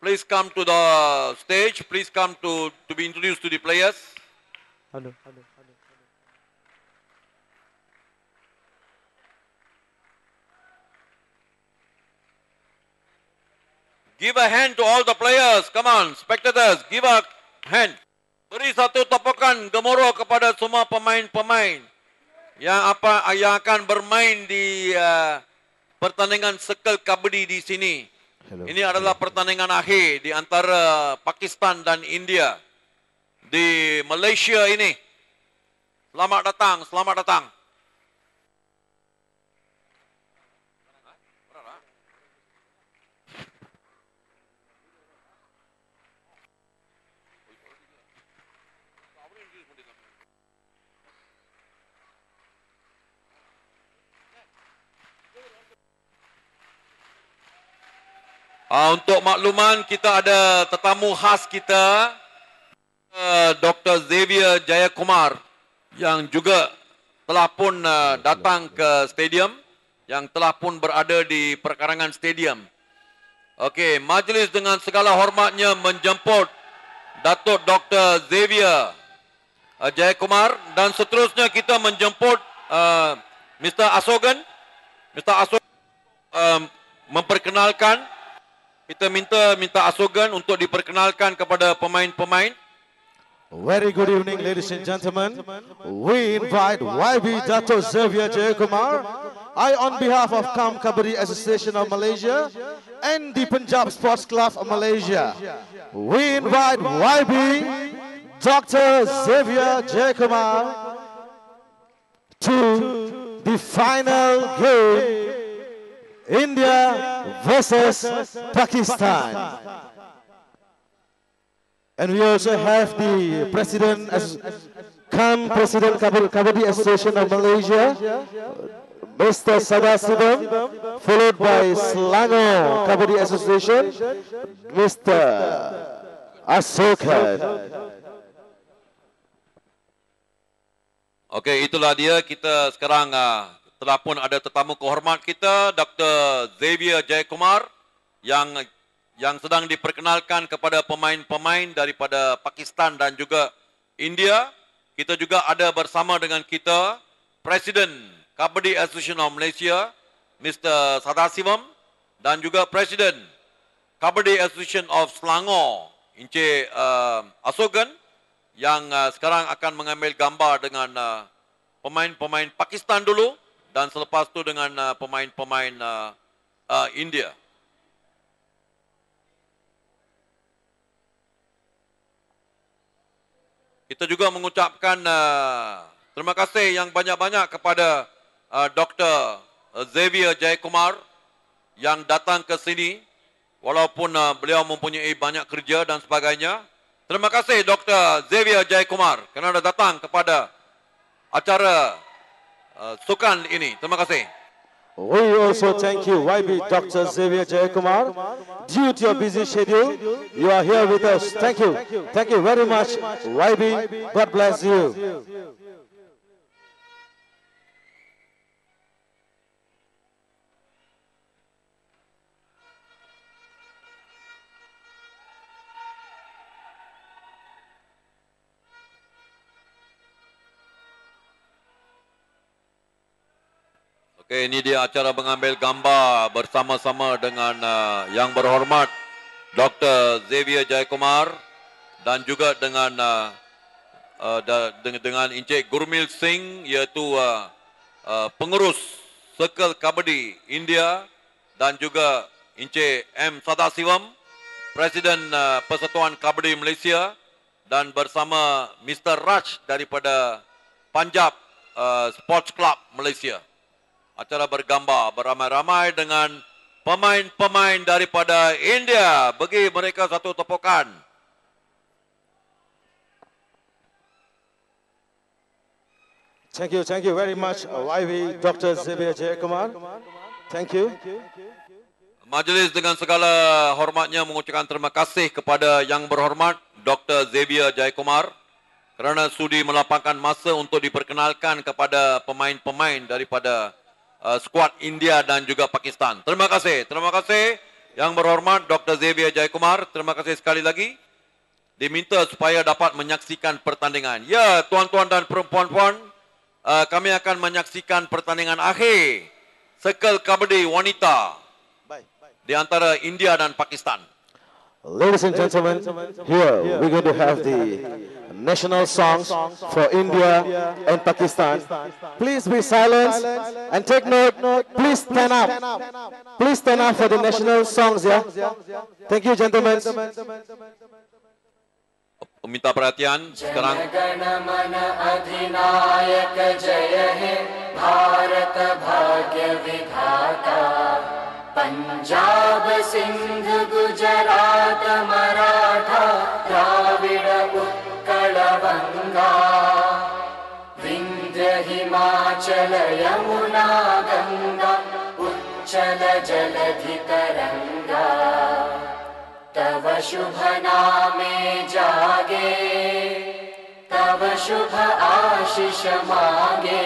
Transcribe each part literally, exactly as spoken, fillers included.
please come to the stage. Please come to, to be introduced to the players. Hello. Hello. Give a hand to all the players. Come on, spectators, give a hand. Beri satu tepukan gemuruh kepada semua pemain-pemain yang apa yang akan bermain di uh, pertandingan Circle Kabaddi di sini. Hello. Ini adalah pertandingan akhir di antara Pakistan dan India di Malaysia ini. Selamat datang, selamat datang. Uh, untuk makluman, kita ada tetamu khas kita, uh, Doktor Xavier Jayakumar, yang juga telah pun uh, datang ke stadium, yang telah pun berada di perkarangan stadium. Okey, majlis dengan segala hormatnya menjemput Datuk Doktor Xavier uh, Jayakumar, dan seterusnya kita menjemput uh, Mister Asogan. Mister Asogan uh, memperkenalkan. Kita minta minta Asogan untuk diperkenalkan kepada pemain-pemain. Very good evening, ladies and gentlemen. We invite Y B Dato' Xavier Jayakumar. I, on behalf of Kam Kabaddi Association of Malaysia and the Punjab Sports Club of Malaysia, we invite Y B Doctor Xavier Jayakumar to the final game, India versus Pakistan. And we also have the President, as Kam President Kabaddi Association of Malaysia, Mister Sadasivam, followed by Selangor Kabaddi Association, Mister Asokan. Okey, itulah dia. Kita sekarang uh, telah pun ada tetamu kehormat kita, Doktor Xavier Jayakumar, yang yang sedang diperkenalkan kepada pemain-pemain daripada Pakistan dan juga India. Kita juga ada bersama dengan kita Presiden Kabaddi Association of Malaysia, Mister Sadasivam, dan juga Presiden Kabaddi Association of Selangor, Encik uh, Asogan, yang uh, sekarang akan mengambil gambar dengan uh, pemain-pemain Pakistan dulu, dan selepas tu dengan uh, pemain-pemain uh, uh, India. Kita juga mengucapkan uh, terima kasih yang banyak-banyak kepada uh, Doktor Xavier Jayakumar yang datang ke sini walaupun uh, beliau mempunyai banyak kerja dan sebagainya. Terima kasih Doktor Xavier Jayakumar kerana datang kepada acara Uh, sukan ini. Terima kasih. We also thank you, Y B Doctor Xavier Jayakumar. Due to your busy schedule, you are here with us. Thank you. Thank you very much, Y B. God bless you. Okey, ini dia acara mengambil gambar bersama-sama dengan uh, yang berhormat Doktor Xavier Jayakumar dan juga dengan uh, uh, da, dengan, dengan Encik Gurmil Singh, iaitu uh, uh, pengurus Circle Kabaddi India, dan juga Encik M Sadasivam, Presiden uh, Persatuan Kabaddi Malaysia, dan bersama Mister Raj daripada Punjab uh, Sports Club Malaysia. Acara bergambar beramai-ramai dengan pemain-pemain daripada India. Bagi mereka satu tepukan. Thank you, thank you very much, Y B Doctor Xavier Jayakumar. Thank you. Majlis dengan segala hormatnya mengucapkan terima kasih kepada yang berhormat Doktor Xavier Jayakumar kerana sudi melapangkan masa untuk diperkenalkan kepada pemain-pemain daripada Uh, skuad India dan juga Pakistan. Terima kasih. Terima kasih. Yang berhormat Doktor Xavier Jayakumar, terima kasih sekali lagi. Diminta supaya dapat menyaksikan pertandingan. Ya, tuan-tuan dan perempuan-puan, uh, kami akan menyaksikan pertandingan akhir Circle Kabaddi Wanita di antara India dan Pakistan. Ladies and gentlemen, here we're going to have the national songs for India and Pakistan. Please be silent and take note. Please stand up. Please stand up for the national songs, yeah? Thank you, gentlemen. Minta perhatian sekarang. Punjab Sindh Gujarat Maratha Dravid Utkal बंगा विंध्य हिमाचल यमुना गंगा उच्चल जलधि तरंगा तव शुभ नामे जागे तव शुभ आशीष मांगे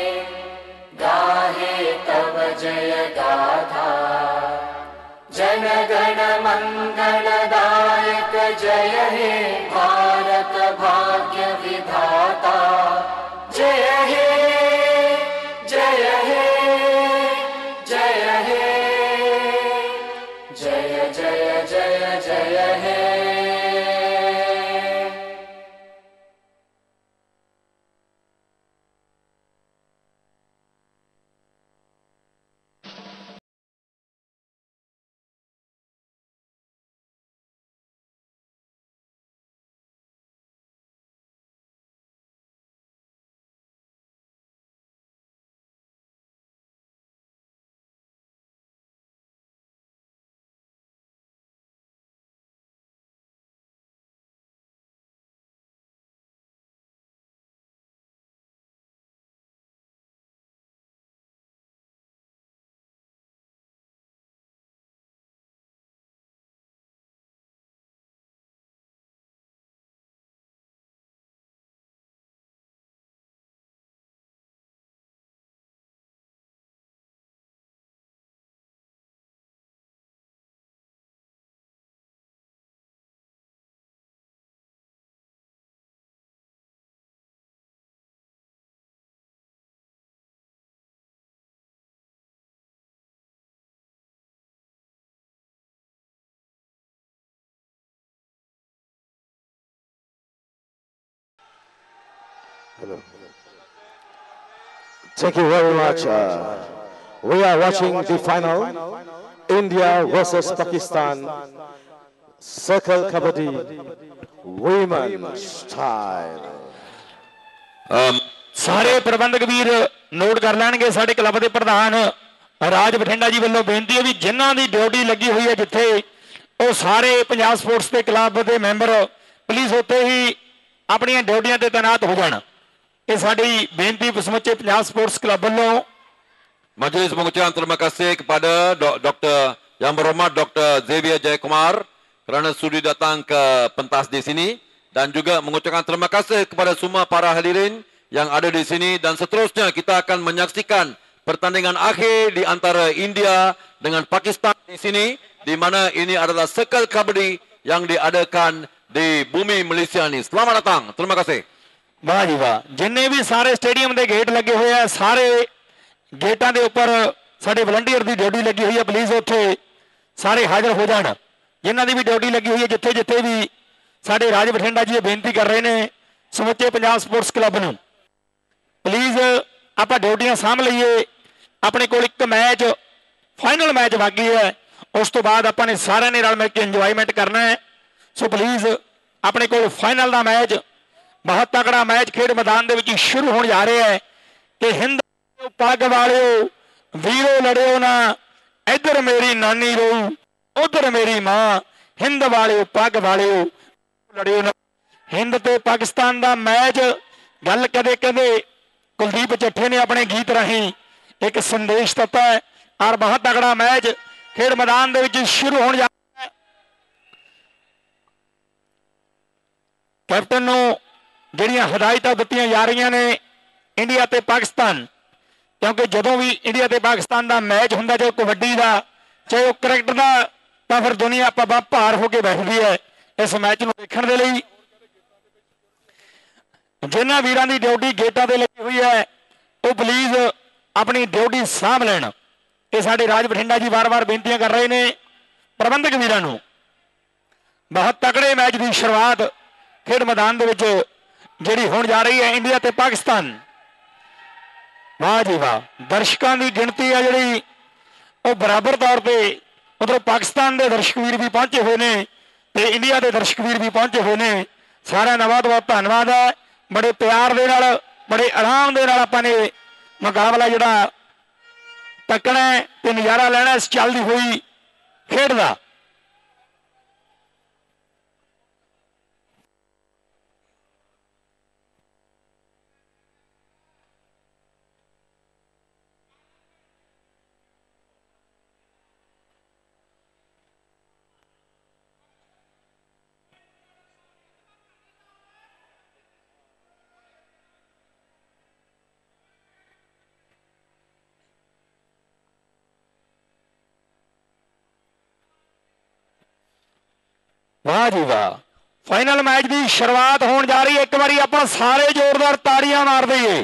गाहे तव जय गाथा जन गण मंगलदायक जय हे भारत भाग्य विधाता जय हे जय हे जय हे जय जय जय जय हे Hello. Thank you very much. Uh, we are watching the final, India versus Pakistan, Circle Kabaddi, women style. Um, ਸਾਰੇ ਪ੍ਰਬੰਧਕ ਵੀਰ ਨੋਟ ਕਰ ਲੈਣਗੇ। ਸਾਡੇ ਕਲੱਬ ਦੇ ਪ੍ਰਧਾਨ ਰਾਜ ਬਠਿੰਡਾ ਜੀ ਵੱਲੋਂ ਬੇਨਤੀ ਹੈ ਵੀ ਜਿਨ੍ਹਾਂ ਦੀ ਡਿਊਟੀ ਲੱਗੀ ਹੋਈ ਹੈ ਜਿੱਥੇ ਉਹ ਸਾਰੇ ਪੰਜਾਬ ਸਪੋਰਟਸ ਦੇ ਕਲੱਬ ਦੇ ਮੈਂਬਰ ਪਲੀਜ਼ ਉੱਥੇ ਹੀ ਆਪਣੀਆਂ ਡਿਊਟੀਆਂ ਤੇ ਤਾਇਨਾਤ ਹੋ ਜਾਣ। ਇਹ ਸਾਡੀ ਬੇਨਤੀ ਸਮੁੱਚੇ ਪੰਜਾਬ ਸਪੋਰਟਸ ਕਲੱਬ ਵੱਲੋਂ। Majelis mengucapkan terima kasih kepada Doktor Yang Berhormat Doktor Xavier Jayakumar kerana sudi datang ke pentas di sini dan juga mengucapkan terima kasih kepada semua para hadirin yang ada di sini dan seterusnya kita akan menyaksikan pertandingan akhir di antara India dengan Pakistan di sini di mana ini adalah Circle Kabaddi yang diadakan di bumi Malaysia ini. Selamat datang. Terima kasih. ਵਾਹ ਜੀ ਵਾਹ। ਜਿੰਨੇ ਵੀ ਸਾਰੇ stadium ਦੇ gate ਲੱਗੇ ਹੋਏ ਆ ਸਾਰੇ ਗੇਟਾਂ ਦੇ ਉੱਪਰ ਸਾਡੇ ਵਲੰਟੀਅਰ ਦੀ ਡਿਊਟੀ ਲੱਗੀ ਹੋਈ ਹੈ। ਪਲੀਜ਼ ਉੱਥੇ ਸਾਰੇ ਹਾਜ਼ਰ ਹੋ ਜਾਣ ਜਿਨ੍ਹਾਂ ਦੀ ਵੀ ਡਿਊਟੀ ਲੱਗੀ ਹੋਈ ਹੈ ਜਿੱਥੇ ਜਿੱਥੇ ਵੀ। ਸਾਡੇ ਰਾਜ ਬਠਿੰਡਾ ਜੀ ਇਹ ਬੇਨਤੀ ਕਰ ਰਹੇ ਨੇ ਸਮੁੱਚੇ ਪੰਜਾਬ ਸਪੋਰਟਸ ਕਲੱਬ ਨੂੰ ਪਲੀਜ਼ ਆਪਾਂ ਡਿਊਟੀਆਂ ਸਾਂਭ ਲਈਏ। ਆਪਣੇ ਕੋਲ ਇੱਕ ਮੈਚ ਫਾਈਨਲ ਮੈਚ ਬਾਕੀ ਹੈ ਉਸ ਤੋਂ ਬਾਅਦ ਆਪਾਂ ਨੇ ਸਾਰਿਆਂ ਨੇ ਰਲ ਮਿਲ ਕੇ ਇੰਜੋਇਮੈਂਟ ਕਰਨਾ ਹੈ। ਸੋ ਪਲੀਜ਼ ਆਪਣੇ ਕੋਲ ਫਾਈਨਲ ਦਾ ਮੈਚ ਬਹੁਤ ਤਕੜਾ ਮੈਚ ਖੇਡ ਮੈਦਾਨ ਦੇ ਵਿੱਚ ਸ਼ੁਰੂ ਹੋਣ ਜਾ ਰਿਹਾ ਹੈ ਕਿ ਹਿੰਦ ਪੱਗ ਵਾਲਿਓ ਵੀਰੋ ਲੜਿਓ ਨਾ ਇੱਧਰ ਮੇਰੀ ਨਾਨੀ ਰੋਊ ਉਧਰ ਮੇਰੀ ਮਾਂ ਹਿੰਦ ਵਾਲਿਓ ਪੱਗ ਵਾਲਿਓ ਲੜਿਓ ਨਾ। ਹਿੰਦ ਤੇ ਪਾਕਿਸਤਾਨ ਦਾ ਮੈਚ ਗੱਲ ਕਦੇ ਕਦੇ ਕੁਲਦੀਪ ਚੱਠੇ ਨੇ ਆਪਣੇ ਗੀਤ ਰਾਹੀਂ ਇੱਕ ਸੰਦੇਸ਼ ਦਿੱਤਾ ਹੈ ਔਰ ਬਹੁਤ ਤਕੜਾ ਮੈਚ ਖੇਡ ਮੈਦਾਨ ਦੇ ਵਿੱਚ ਸ਼ੁਰੂ ਹੋਣ ਜਾ ਰਿਹਾ ਹੈ। ਕੈਪਟਨ ਨੂੰ ਜਿਹੜੀਆਂ ਹਦਾਇਤਾਂ ਦਿੱਤੀਆਂ ਜਾ ਰਹੀਆਂ ਨੇ ਇੰਡੀਆ ਤੇ ਪਾਕਿਸਤਾਨ ਕਿਉਂਕਿ ਜਦੋਂ ਵੀ ਇੰਡੀਆ ਤੇ ਪਾਕਿਸਤਾਨ ਦਾ ਮੈਚ ਹੁੰਦਾ ਚਾਹੇ ਕਬੱਡੀ ਦਾ ਚਾਹੇ ਉਹ ਕ੍ਰਿਕਟ ਦਾ ਤਾਂ ਫਿਰ ਦੁਨੀਆ ਆਪਾਂ ਭਾਰ ਹੋ ਕੇ ਬੈਠਦੀ ਹੈ ਇਸ ਮੈਚ ਨੂੰ ਦੇਖਣ ਦੇ ਲਈ। ਜਿਨ੍ਹਾਂ ਵੀਰਾਂ ਦੀ ਡਿਊਟੀ ਗੇਟਾਂ ਤੇ ਲੱਗੀ ਹੋਈ ਹੈ ਉਹ ਪਲੀਜ਼ ਆਪਣੀ ਡਿਊਟੀ ਸਾਂਭ ਲੈਣ। ਇਹ ਸਾਡੇ ਰਾਜ ਬਠਿੰਡਾ ਜੀ ਵਾਰ-ਵਾਰ ਬੇਨਤੀਆਂ ਕਰ ਰਹੇ ਨੇ ਪ੍ਰਬੰਧਕ ਵੀਰਾਂ ਨੂੰ। ਬਹੁਤ ਤਕੜੇ ਮੈਚ ਦੀ ਸ਼ੁਰੂਆਤ ਖੇਡ ਮੈਦਾਨ ਦੇ ਵਿੱਚ ਜਿਹੜੀ ਹੋਣ ਜਾ ਰਹੀ ਹੈ ਇੰਡੀਆ ਤੇ ਪਾਕਿਸਤਾਨ। ਵਾਹ ਜੀ ਵਾਹ, ਦਰਸ਼ਕਾਂ ਦੀ ਗਿਣਤੀ ਆ ਜਿਹੜੀ ਉਹ ਬਰਾਬਰ ਤੌਰ ਤੇ ਉਧਰੋਂ ਪਾਕਿਸਤਾਨ ਦੇ ਦਰਸ਼ਕ ਵੀਰ ਵੀ ਪਹੁੰਚੇ ਹੋਏ ਨੇ ਤੇ ਇੰਡੀਆ ਦੇ ਦਰਸ਼ਕ ਵੀਰ ਵੀ ਪਹੁੰਚੇ ਹੋਏ ਨੇ। ਸਾਰਿਆਂ ਦਾ ਬਹੁਤ ਬਹੁਤ ਧੰਨਵਾਦ ਹੈ। ਬੜੇ ਪਿਆਰ ਦੇ ਨਾਲ ਬੜੇ ਆਰਾਮ ਦੇ ਨਾਲ ਆਪਾਂ ਨੇ ਮੁਕਾਬਲਾ ਜਿਹੜਾ ਤੱਕਣਾ ਤੇ ਨਜ਼ਾਰਾ ਲੈਣਾ ਇਸ ਚੱਲਦੀ ਹੋਈ ਖੇਡ ਦਾ। वाह जी वाह, फाइनल मैच की शुरुआत होने जा रही है। एक बार आप सारे जोरदार ताड़ियां मार दईए।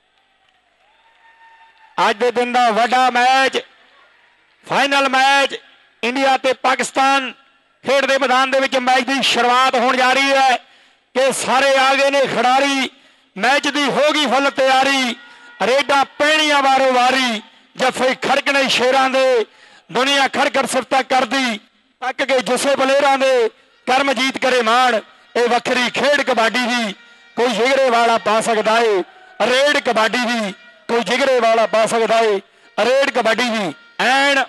अज के दिन का वड्डा मैच, फाइनल मैच इंडिया ते पाकिस्तान खेड दे मैदान दे विच मैच की शुरुआत होने जा रही है कि सारे आ गए ने खिडारी। मैच की होगी फुल तैयारी, रेडा पैणियां वारो वारी, जफे खड़कने शेरां दे, दुनिया खड़कर सिफत करदी, तक के जुस्से बलेरां दे, करमजीत करे मान। ये वखरी खेड कबड्डी दी, कोई जिगरे वाला पा सकता है, रेड कबड्डी दी कोई जिगरे वाला पा सकता है, रेड कबड्डी दी। And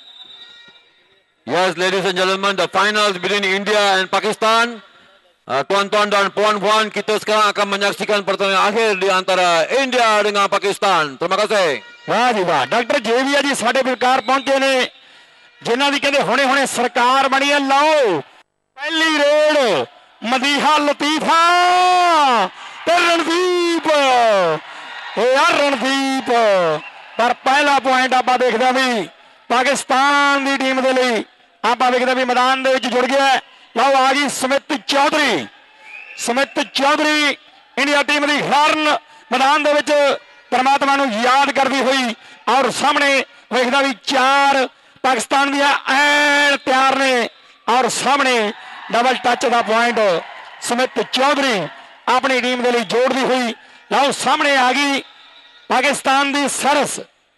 Yes, ladies and gentlemen, the finals between India and Pakistan. Uh, tuan-tuan dan puan-puan, kita sekarang akan menyaksikan pertandingan akhir di antara India dengan Pakistan. Terima kasih. वाह जी वाह, डॉक्टर जेविया जी साडे विकार पहुंचे ने, जिन्हां दी कहंदे हुणे हुणे सरकार बनी है। लाओ पहली रेड मदीहा लतीफा ते रणदीप, यार रणदीप। पर पहला पॉइंट आप देखते भी पाकिस्तान की टीम के लिए, आप देखते भी मैदान के जुड़ गया। लाओ आ गई सुमित चौधरी, सुमित चौधरी इंडिया टीम की खिलाड़न मैदान के परमात्मा को याद करती हुई। और सामने देखता भी चार पाकिस्तान दियां ऐन तैयार ने, और सामने डबल टच का पॉइंट सुमित चौधरी अपनी टीम के लिए जोड़ती हुई। लाओ सामने आ गई पाकिस्तान की सरस,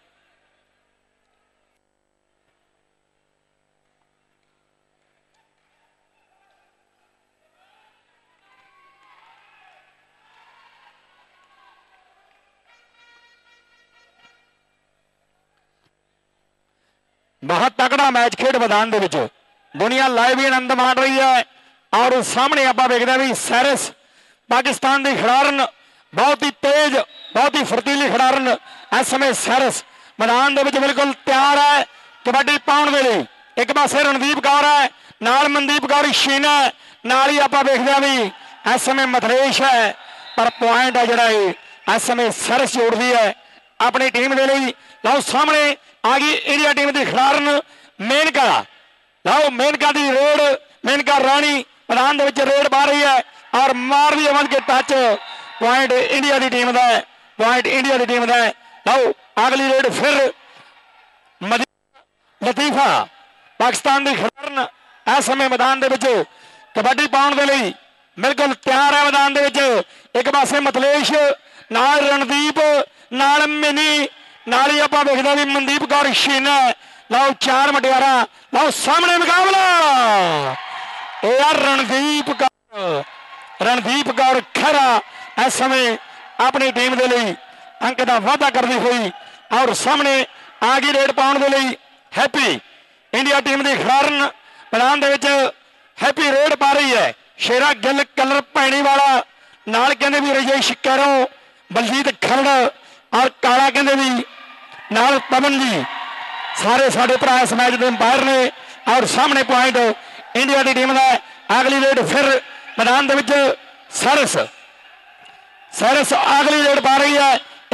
बहुत तगड़ा मैच खेड मैदान दे विच दुनिया लाइव ही आनंद माण रही है। और सामने आप देखते भी सैरस पाकिस्तान की खिडारन, बहुत ही तेज बहुत ही फुर्तीली खिडारन। इस समय सैरस मैदान दे विच बिल्कुल तैयार है कबड्डी पाउण दे लई। एक पासे रणदीप कौर है, नाल मनदीप कौर शीना, नाल ही आप देखते भी इस समय मथलेश है। पर पॉइंट है जिहड़ा इस समय सैरस जोड़ती है अपनी टीम के लिए। लाओ सामने आ गई इंडिया टीम की खिलाड़न मेनका। लाओ मेनका की रेड, मेनका रानी मैदान के रेड पा रही है और मार दी अमन के टच। पॉइंट इंडिया की टीम का, पॉइंट इंडिया की टीम का। लाओ अगली रेड फिर लतीफा पाकिस्तान की खिलाड़न इस समय मैदान के कबड्डी पाउण के लिए बिल्कुल तैयार है। मैदान के एक पासे मतलेश, नाल रणदीप, नाल मिनी, नाल ही आप देखते भी मनदीप कौर शीना। लाओ चार मटियारा, लाओ सामने मुकाबला। यार रणदीप कौर, रणदीप कौर खैरा इस समय अपनी टीम के लिए अंक का वाधा करती हुई। और सामने आ गई रेड पाउण के लिए हैप्पी, इंडिया टीम की खिलाड़न मैदान के हैप्पी रेड पा रही है। शेरा गिल कलर पैनी वाला, नाल कहते भी रजेश कैरों, बलजीत खरड़ और काला कहते भी नाल पवन जी, सारे साढ़े भरा इस मैच के अंपायर ने। और सामने पॉइंट इंडिया की टीम का। अगली रेड फिर मैदान के सरस, सरस अगली रेड पा रही है।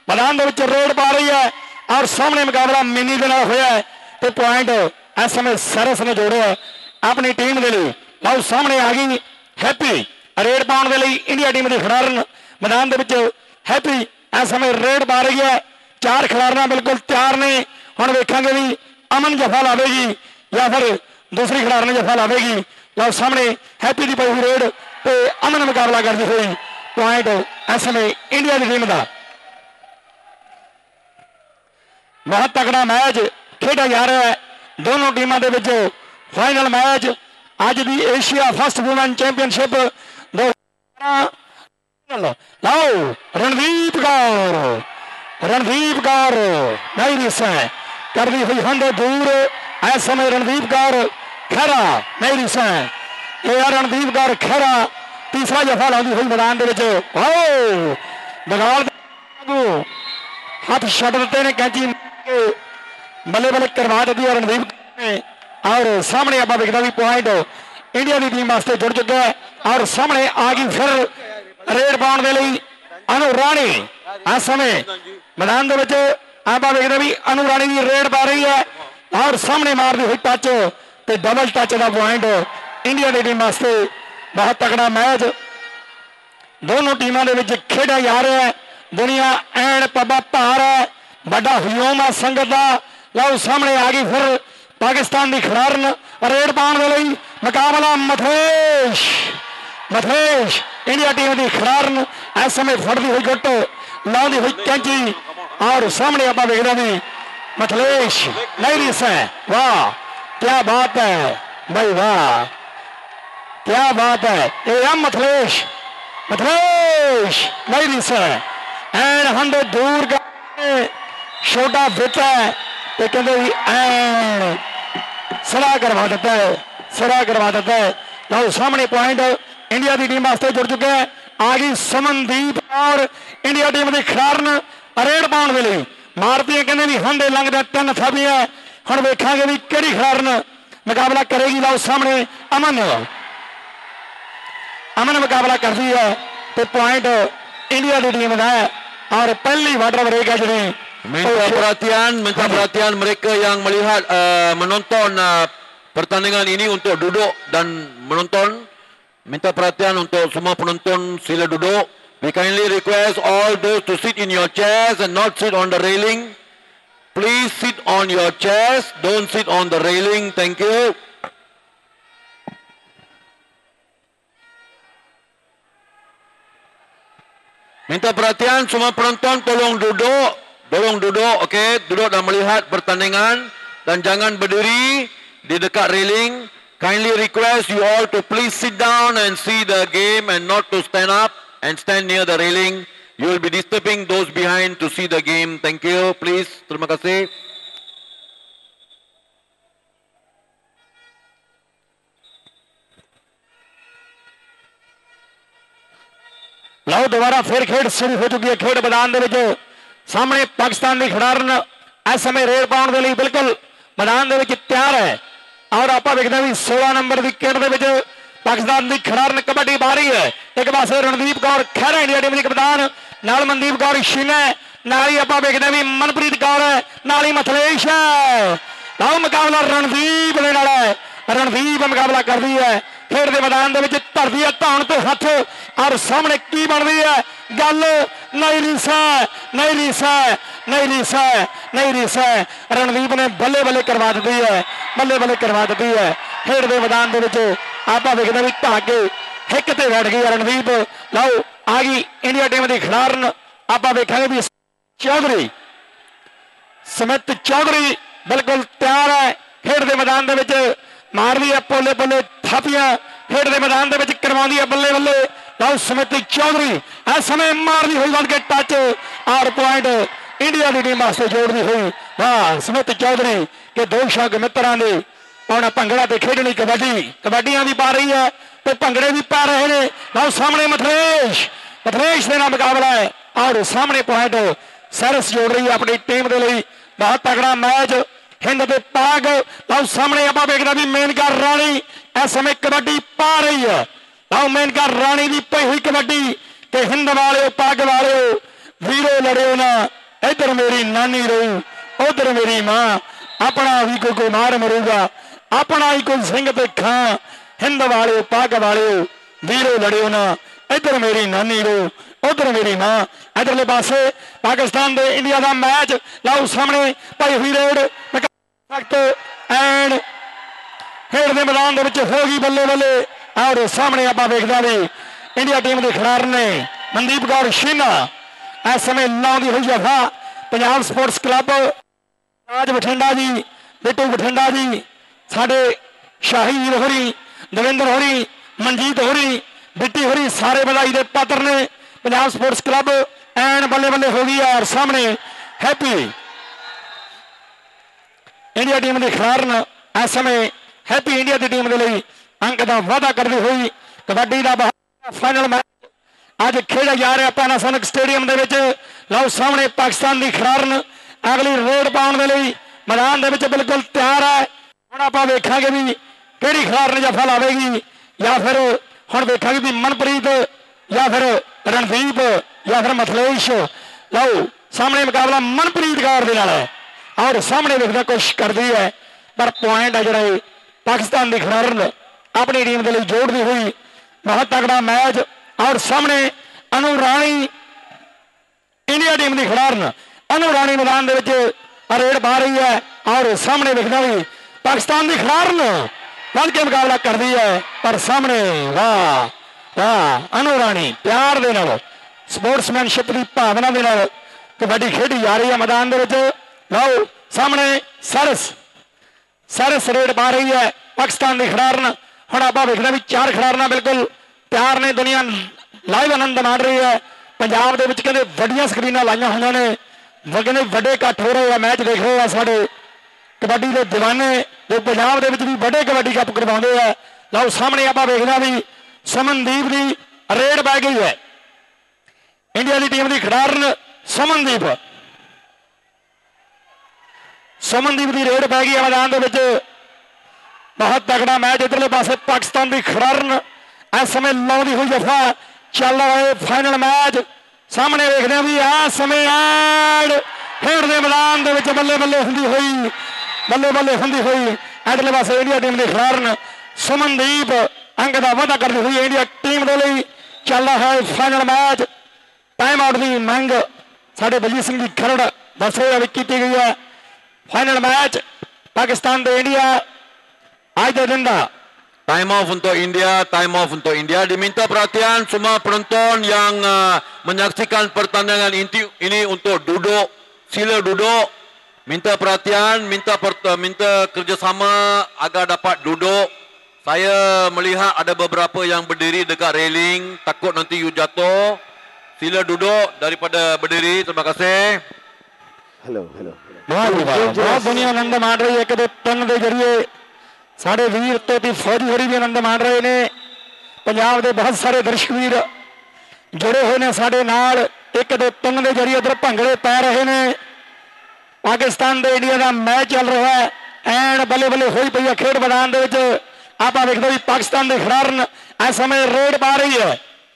मैदान दे विच रेड पा रही है और सामने मुकाबला मिनी दे नाल होया है ते पॉइंट इस समय सरस ने जोड़िया अपनी टीम के लिए। लो सामने आ गई हैप्पी रेड पाने के लिए इंडिया टीम की खिडारन मैदान के हैप्पी इस समय रेड पा रही है। चार खिलाड़ियां बिल्कुल तैयार ने, हुण वेखांगे भी अमन जफा लावेगी या फिर दूसरी खिलाड़ी जफा लावेगी। लो सामने हैप्पी की पई हुई रेड ते अमन मुकाबला करती हुई पॉइंट इस समय इंडिया की टीम का। बहुत तगड़ा मैच खेड़ा जा रहा है दोनों टीमों के विच। फाइनल मैच अज की एशिया फर्स्ट वुमेन चैंपियनशिप दो लाओ रणदीप कौर रणदीप कौर नहीं रिस करती हुई हंड दूर इस समय रणदीप कौर खैरा नहीं रिस ये रणदीप कौर खैरा तीसरा जफा लाती हुई मैदान के बगाल हाथ छड़ दिते ने कैंची बल्ले बल्ले करवा दी है रणदीप ने। और सामने आप देखता भी पॉइंट इंडिया की टीम वास्ते जुड़ चुका है और सामने आ गई फिर रेड पाने के लिए अनु राणी। इस समय मैदान के आप देखते भी अनु राणी की रेड पा रही है और सामने मारती हुई टच तो डबल टच का पॉइंट इंडिया की टीम वास्ते। बहुत तगड़ा मैच दोनों टीमों के खेड़ा जा रहा है। दुनिया एन पब्बा भार है बड़ा हजूम है संगत का। लो सामने आ गई फिर पाकिस्तान की खिडारन रेड पाने के लिए मुकाबला मथलेश मथलेश इंडिया टीम की खिडारन इस समय फटती हुई गुट लाती हुई कैंची और सामने आप देखते भी मथलेश नहीं रिस है। वाह क्या बात है भाई वाह क्या बात है ये मथलेश मथलेश नहीं रिस है एन हंड दूर छोटा बेटा है तो कहते एन सरा करवा देता है सरा करवा देता है। लो सामने पॉइंट इंडिया की टीम वास्ते जुड़ चुके हैं। आ गई समनदीप और इंडिया टीम की खिडारन रेड पाने के लिए मारती है कहते भी हंडे लंघते तीन थापियां हम वेखांगे भी किहड़ी खिडारन मुकाबला करेगी। लो सामने अमन अमन मुकाबला करती है तो पॉइंट इंडिया की टीम का है और पहली वाटर ब्रेक है जी। Minta perhatian, minta perhatian mereka yang melihat uh, menonton uh, pertandingan ini untuk duduk dan menonton. Minta perhatian untuk semua penonton, sila duduk. We kindly request all those to sit in your chairs and not sit on the railing. Please sit on your chairs, don't sit on the railing. Thank you. Minta perhatian semua penonton, tolong duduk. Tolong duduk, okey, duduk dan melihat pertandingan dan jangan berdiri di dekat railing. Kindly request you all to please sit down and see the game and not to stand up and stand near the railing. You will be disturbing those behind to see the game. Thank you, please. Terima kasih. लो दोबारा फिर खेड शुरू हो चुकी है। खेड मैदान के सामने पाकिस्तान की खिडारन इस समय रेड पाने के लिए बिल्कुल मैदान के तैयार है और आप देखते भी सोलह नंबर की किट के पाकिस्तान की खिडारन कबड्डी पा रही है। एक पास रणदीप कौर खैरा इंडिया टीम की कप्तान नाल मनदीप कौर शीना नाली आप देखते भी मनप्रीत कौर है नाली मथलेश है। लो मुकाबला रणदीप के नाल है रणदीप मुकाबला कर दी है। खेड के मैदान के धरती है धौन तो हथ और सामने की बन रही है गल नहीं रीसा नहीं रीसा नहीं रीसा नहीं रीसा रणदीप ने बल्ले बल्ले करवा दी है बल्ले बल्ले करवा दी है। खेड के मैदान के आप देखते भी धागे हिक ते बैठ गई रणदीप। लो आ गई इंडिया टीम की खिडारन आप देखेंगे भी चौधरी समित चौधरी बिल्कुल तैयार है। खेड के मैदान के मार दी है पोले पोले थापियां खेड के मैदान के करवा दी है बल्ले बल्ले। लो समिति चौधरी इस समय मारती हुई बन के टच और पॉइंट इंडिया की टीम वास्ते जोड़ती हुई। वाह समिति चौधरी के दो शौक मित्रों ने और भंगड़ा तो खेडनी कबड्डी कबड्डियां भी पा रही है तो भंगड़े भी पा रहे हैं। लो सामने मथलेश मथलेश के नाम मुकाबला है और सामने पॉइंट सरस जोड़ रही है अपनी टीम के लिए। बहुत तगड़ा मैच हिंद के पाग। लो सामने आप देखते भी मेनका राणी इस समय कबड्डी पा रही है। लो मेनका राणी की पई हुई कबड्डी के हिंद वाले पाग वाले वीरो लड़ियो ना इधर मेरी नानी रहू उधर मेरी मां अपना भी कोई कोई मार मरूगा अपना ही कोई सिंह ते खां हिंद वाले पग वाले वीरो लड़ियो ना इधर मेरी नानी रहू उधर मेरी मां इधरले पासे पाकिस्तान दे इंडिया का मैच लाओ सामने भाई हुई रेड एंड खेड के मैदान के होगी बल्ले बल्ले और सामने आप देखते भी इंडिया टीम के खिलाड़ी ने मनदीप कौर शीना इस समय लाउंदी हुई जफा पंजाब स्पोर्ट्स क्लब राज बठिंडा जी बिट्टू बठिंडा जी साडे शाही वीर होरी दविंदर होरी मनजीत होरी बिट्टी होरी सारे बधाई के पात्र ने पंजाब स्पोर्ट्स क्लब एंड बल्ले बल्ले हो गई और सामने हैप्पी इंडिया टीम के खिलाड़ी इस समय हैप्पी इंडिया की टीम के लिए अंक का वाधा करती हुई कबड्डी का फाइनल मैच अज खेड़ा जा रहा पैनासोनिक स्टेडियम के लो सामने पाकिस्तान की खिलाड़ी अगली रेड पाने के लिए मैदान के बिल्कुल तैयार है हम आप वेखा भी कि खिलाड़ी ने जफा लावेगी या फिर हम वेखा भी मनप्रीत या फिर रणदीप या फिर मथलेश लो सामने मुकाबला मनप्रीत कौर के है और सामने देखने कोशिश करती है पर पॉइंट है जोड़े पाकिस्तान की खिलाड़ी अपनी टीम के लिए जोड़ती हुई बहुत तगड़ा मैच और सामने अनु राणी इंडिया टीम की खिलाड़ी अनु राणी मैदान के रेड पा रही है और सामने देखना भी पाकिस्तान की खिलाड़ी बल के मुकाबला करती है पर सामने वाह वाह अनु राणी प्यार दे नाल स्पोर्ट्समैनशिप की भावना के नाल कबड्डी खेडी जा रही है मैदान के लो सामने सरस सरस रेड पा रही है पाकिस्तान की खिलाड़ी हम आप देखना भी चार खिलाड़ी बिल्कुल प्यार ने दुनिया लाइव आनंद माण रही है पंजाब के कहते वड्डियां स्क्रीनां लाइया हुई ने कहते वड्डे इकट्ठ हो रहे हैं मैच देख रहे हैं साढ़े कबड्डी के दीवाने जो पंजाब के भी बड़े कबड्डी कप करवाते हैं लो सामने आप देखना भी सुमनदीप की रेड पै गई है इंडिया की टीम की खिलाड़ी सुमनदीप सुमनदीप की रेड पै गई है मैदान के बहुत तगड़ा मैच इधरले पासे पाकिस्तान की खिलाड़ी इस समय लाउंदी हुई जफा चल रहा है फाइनल मैच सामने देखते हैं भी आ समय एड खेड के मैदान के बल्ले बल्ले होंदी हुई बल्ले बल्ले होंदी हुई इधरले पासे इंडिया टीम के खिलाड़ी सुमनदीप अंक का वाधा करती हुई इंडिया टीम के लिए चल रहा है फाइनल मैच टाइम आउट की मंग साढ़े बलजीत सिंह की खरड़ दस बजे की गई है फाइनल मैच पाकिस्तान के इंडिया आज के दिन का Time off untuk India, time off untuk India. Diminta perhatian semua penonton yang uh, menyaksikan pertandingan inti, ini untuk duduk, sila duduk. Minta perhatian, minta per, minta kerjasama agar dapat duduk. Saya melihat ada beberapa yang berdiri dekat railing, takut nanti you jatuh. Sila duduk daripada berdiri. Terima kasih. Hello, hello. बहुत दुनिया आनंद माण रही है कि तन के जरिए साढ़े वीर तो भी फौजी होरी भी आनंद माण रहे ने पंजाब के बहुत सारे दर्शक वीर जुड़े हुए ने साढ़े नाल एक दो तन के जरिए उधर भंगड़े पै रहे ने पाकिस्तान के इंडिया का मैच चल रहा है एंड बल्ले बल्ले हुई पई है खेड मैदान के आप देखते भी पाकिस्तान के खिलाड़ी इस समय रेड पा रही है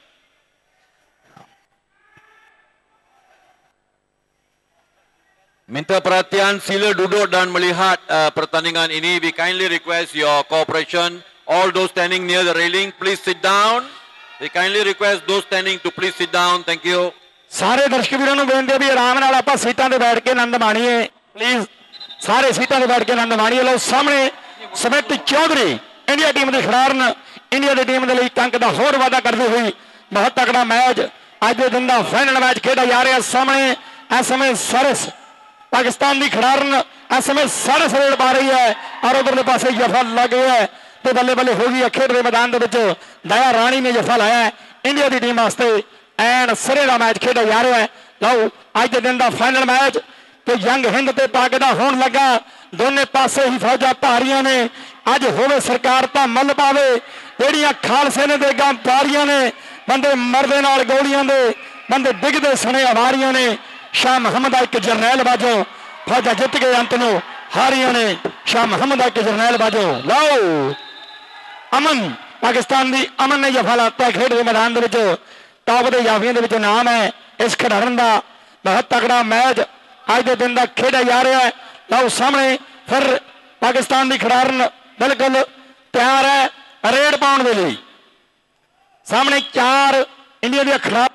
Minta perhatian, sila duduk dan melihat uh, pertandingan ini. We kindly request your cooperation. All those standing near the railing, please sit down. We kindly request those standing to please sit down. Thank you. सारे दर्शक वीरों को बेनती है भी आराम नाल आपां सीटां ते बैठ के आनंद माणीए प्लीज सारे सीटां ते बैठ के आनंद माणीए लो सामने समित चौधरी इंडिया टीम के खिलाड़ी इंडिया की टीम के लिए अंक का होर वाधा करती हुई बहुत तगड़ा मैच अज के दिन का फाइनल मैच खेड़ा जा रहा है सामने इस समय सरस पाकिस्तान की खिलाड़ी इस समय सरस रेड पा रही है और उधरले पासे जफा लग गया है तो बल्ले बल्ले हो गई है खेड के मैदान के दया राणी ने जफा लाया है इंडिया की टीम वास्ते एंड सिरे का मैच खेड़ा जा रहा है लो अज के दिन का फाइनल मैच तो जंग हिंद ते पाक का होने लगा दोनों पासे ही फौजा भारियां ने अज होवे सरकार तो मल पावे जेड़ियां खालसे ने देगा पारियां ने बंदे मरदे नाल गोलियां दे बंदे डिगदे सने अवारियां ने शाह मोहम्मद एक जरनैल बाजो फौजा जित गए अंत नो हारियां ने शाह मोहम्मद एक जरनैल बाजो लो अमन पाकिस्तान की अमन ने जफा लाता खेड के मैदान के टॉप के जाफियों के नाम है इस खिडारन का बहुत तगड़ा मैच अज के दिन का खेड़ा जा रहा है। लो सामने फिर पाकिस्तान की खिडारन बिल्कुल तैयार है रेड पाने के लिए। सामने चार इंडिया दी खिडार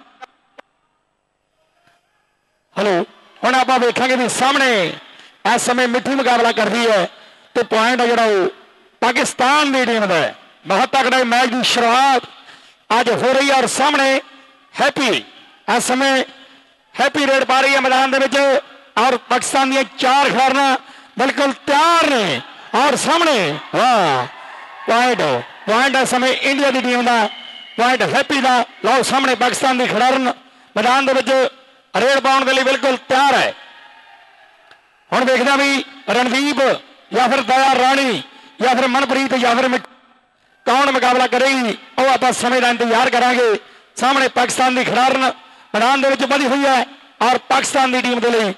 हलो हुण आपां वेखांगे भी सामने इस समय मिट्ठी मुकाबला करती है तो पॉइंट है जो पाकिस्तान की टीम का है। बहुत तगड़ा मैच की शुरुआत आज हो रही है और सामने हैप्पी इस समय हैप्पी रेड पा रही है मैदान के और पाकिस्तान दी चार खिडारना बिल्कुल तैयार ने और सामने वाह पॉइंट पॉइंट इस समय इंडिया की टीम का पॉइंट हैप्पी का। लो सामने पाकिस्तान की खिडारन मैदान के रेड पाने के लिए बिल्कुल तैयार है। हुण देखदा भी रणदीप या फिर दया राणी या फिर मनप्रीत या फिर कौन मुकाबला करेगी वो आप समय का इंतजार करांगे। सामने पाकिस्तान की खिडारन मैदान के बधी हुई है और पाकिस्तान की टीम के लिए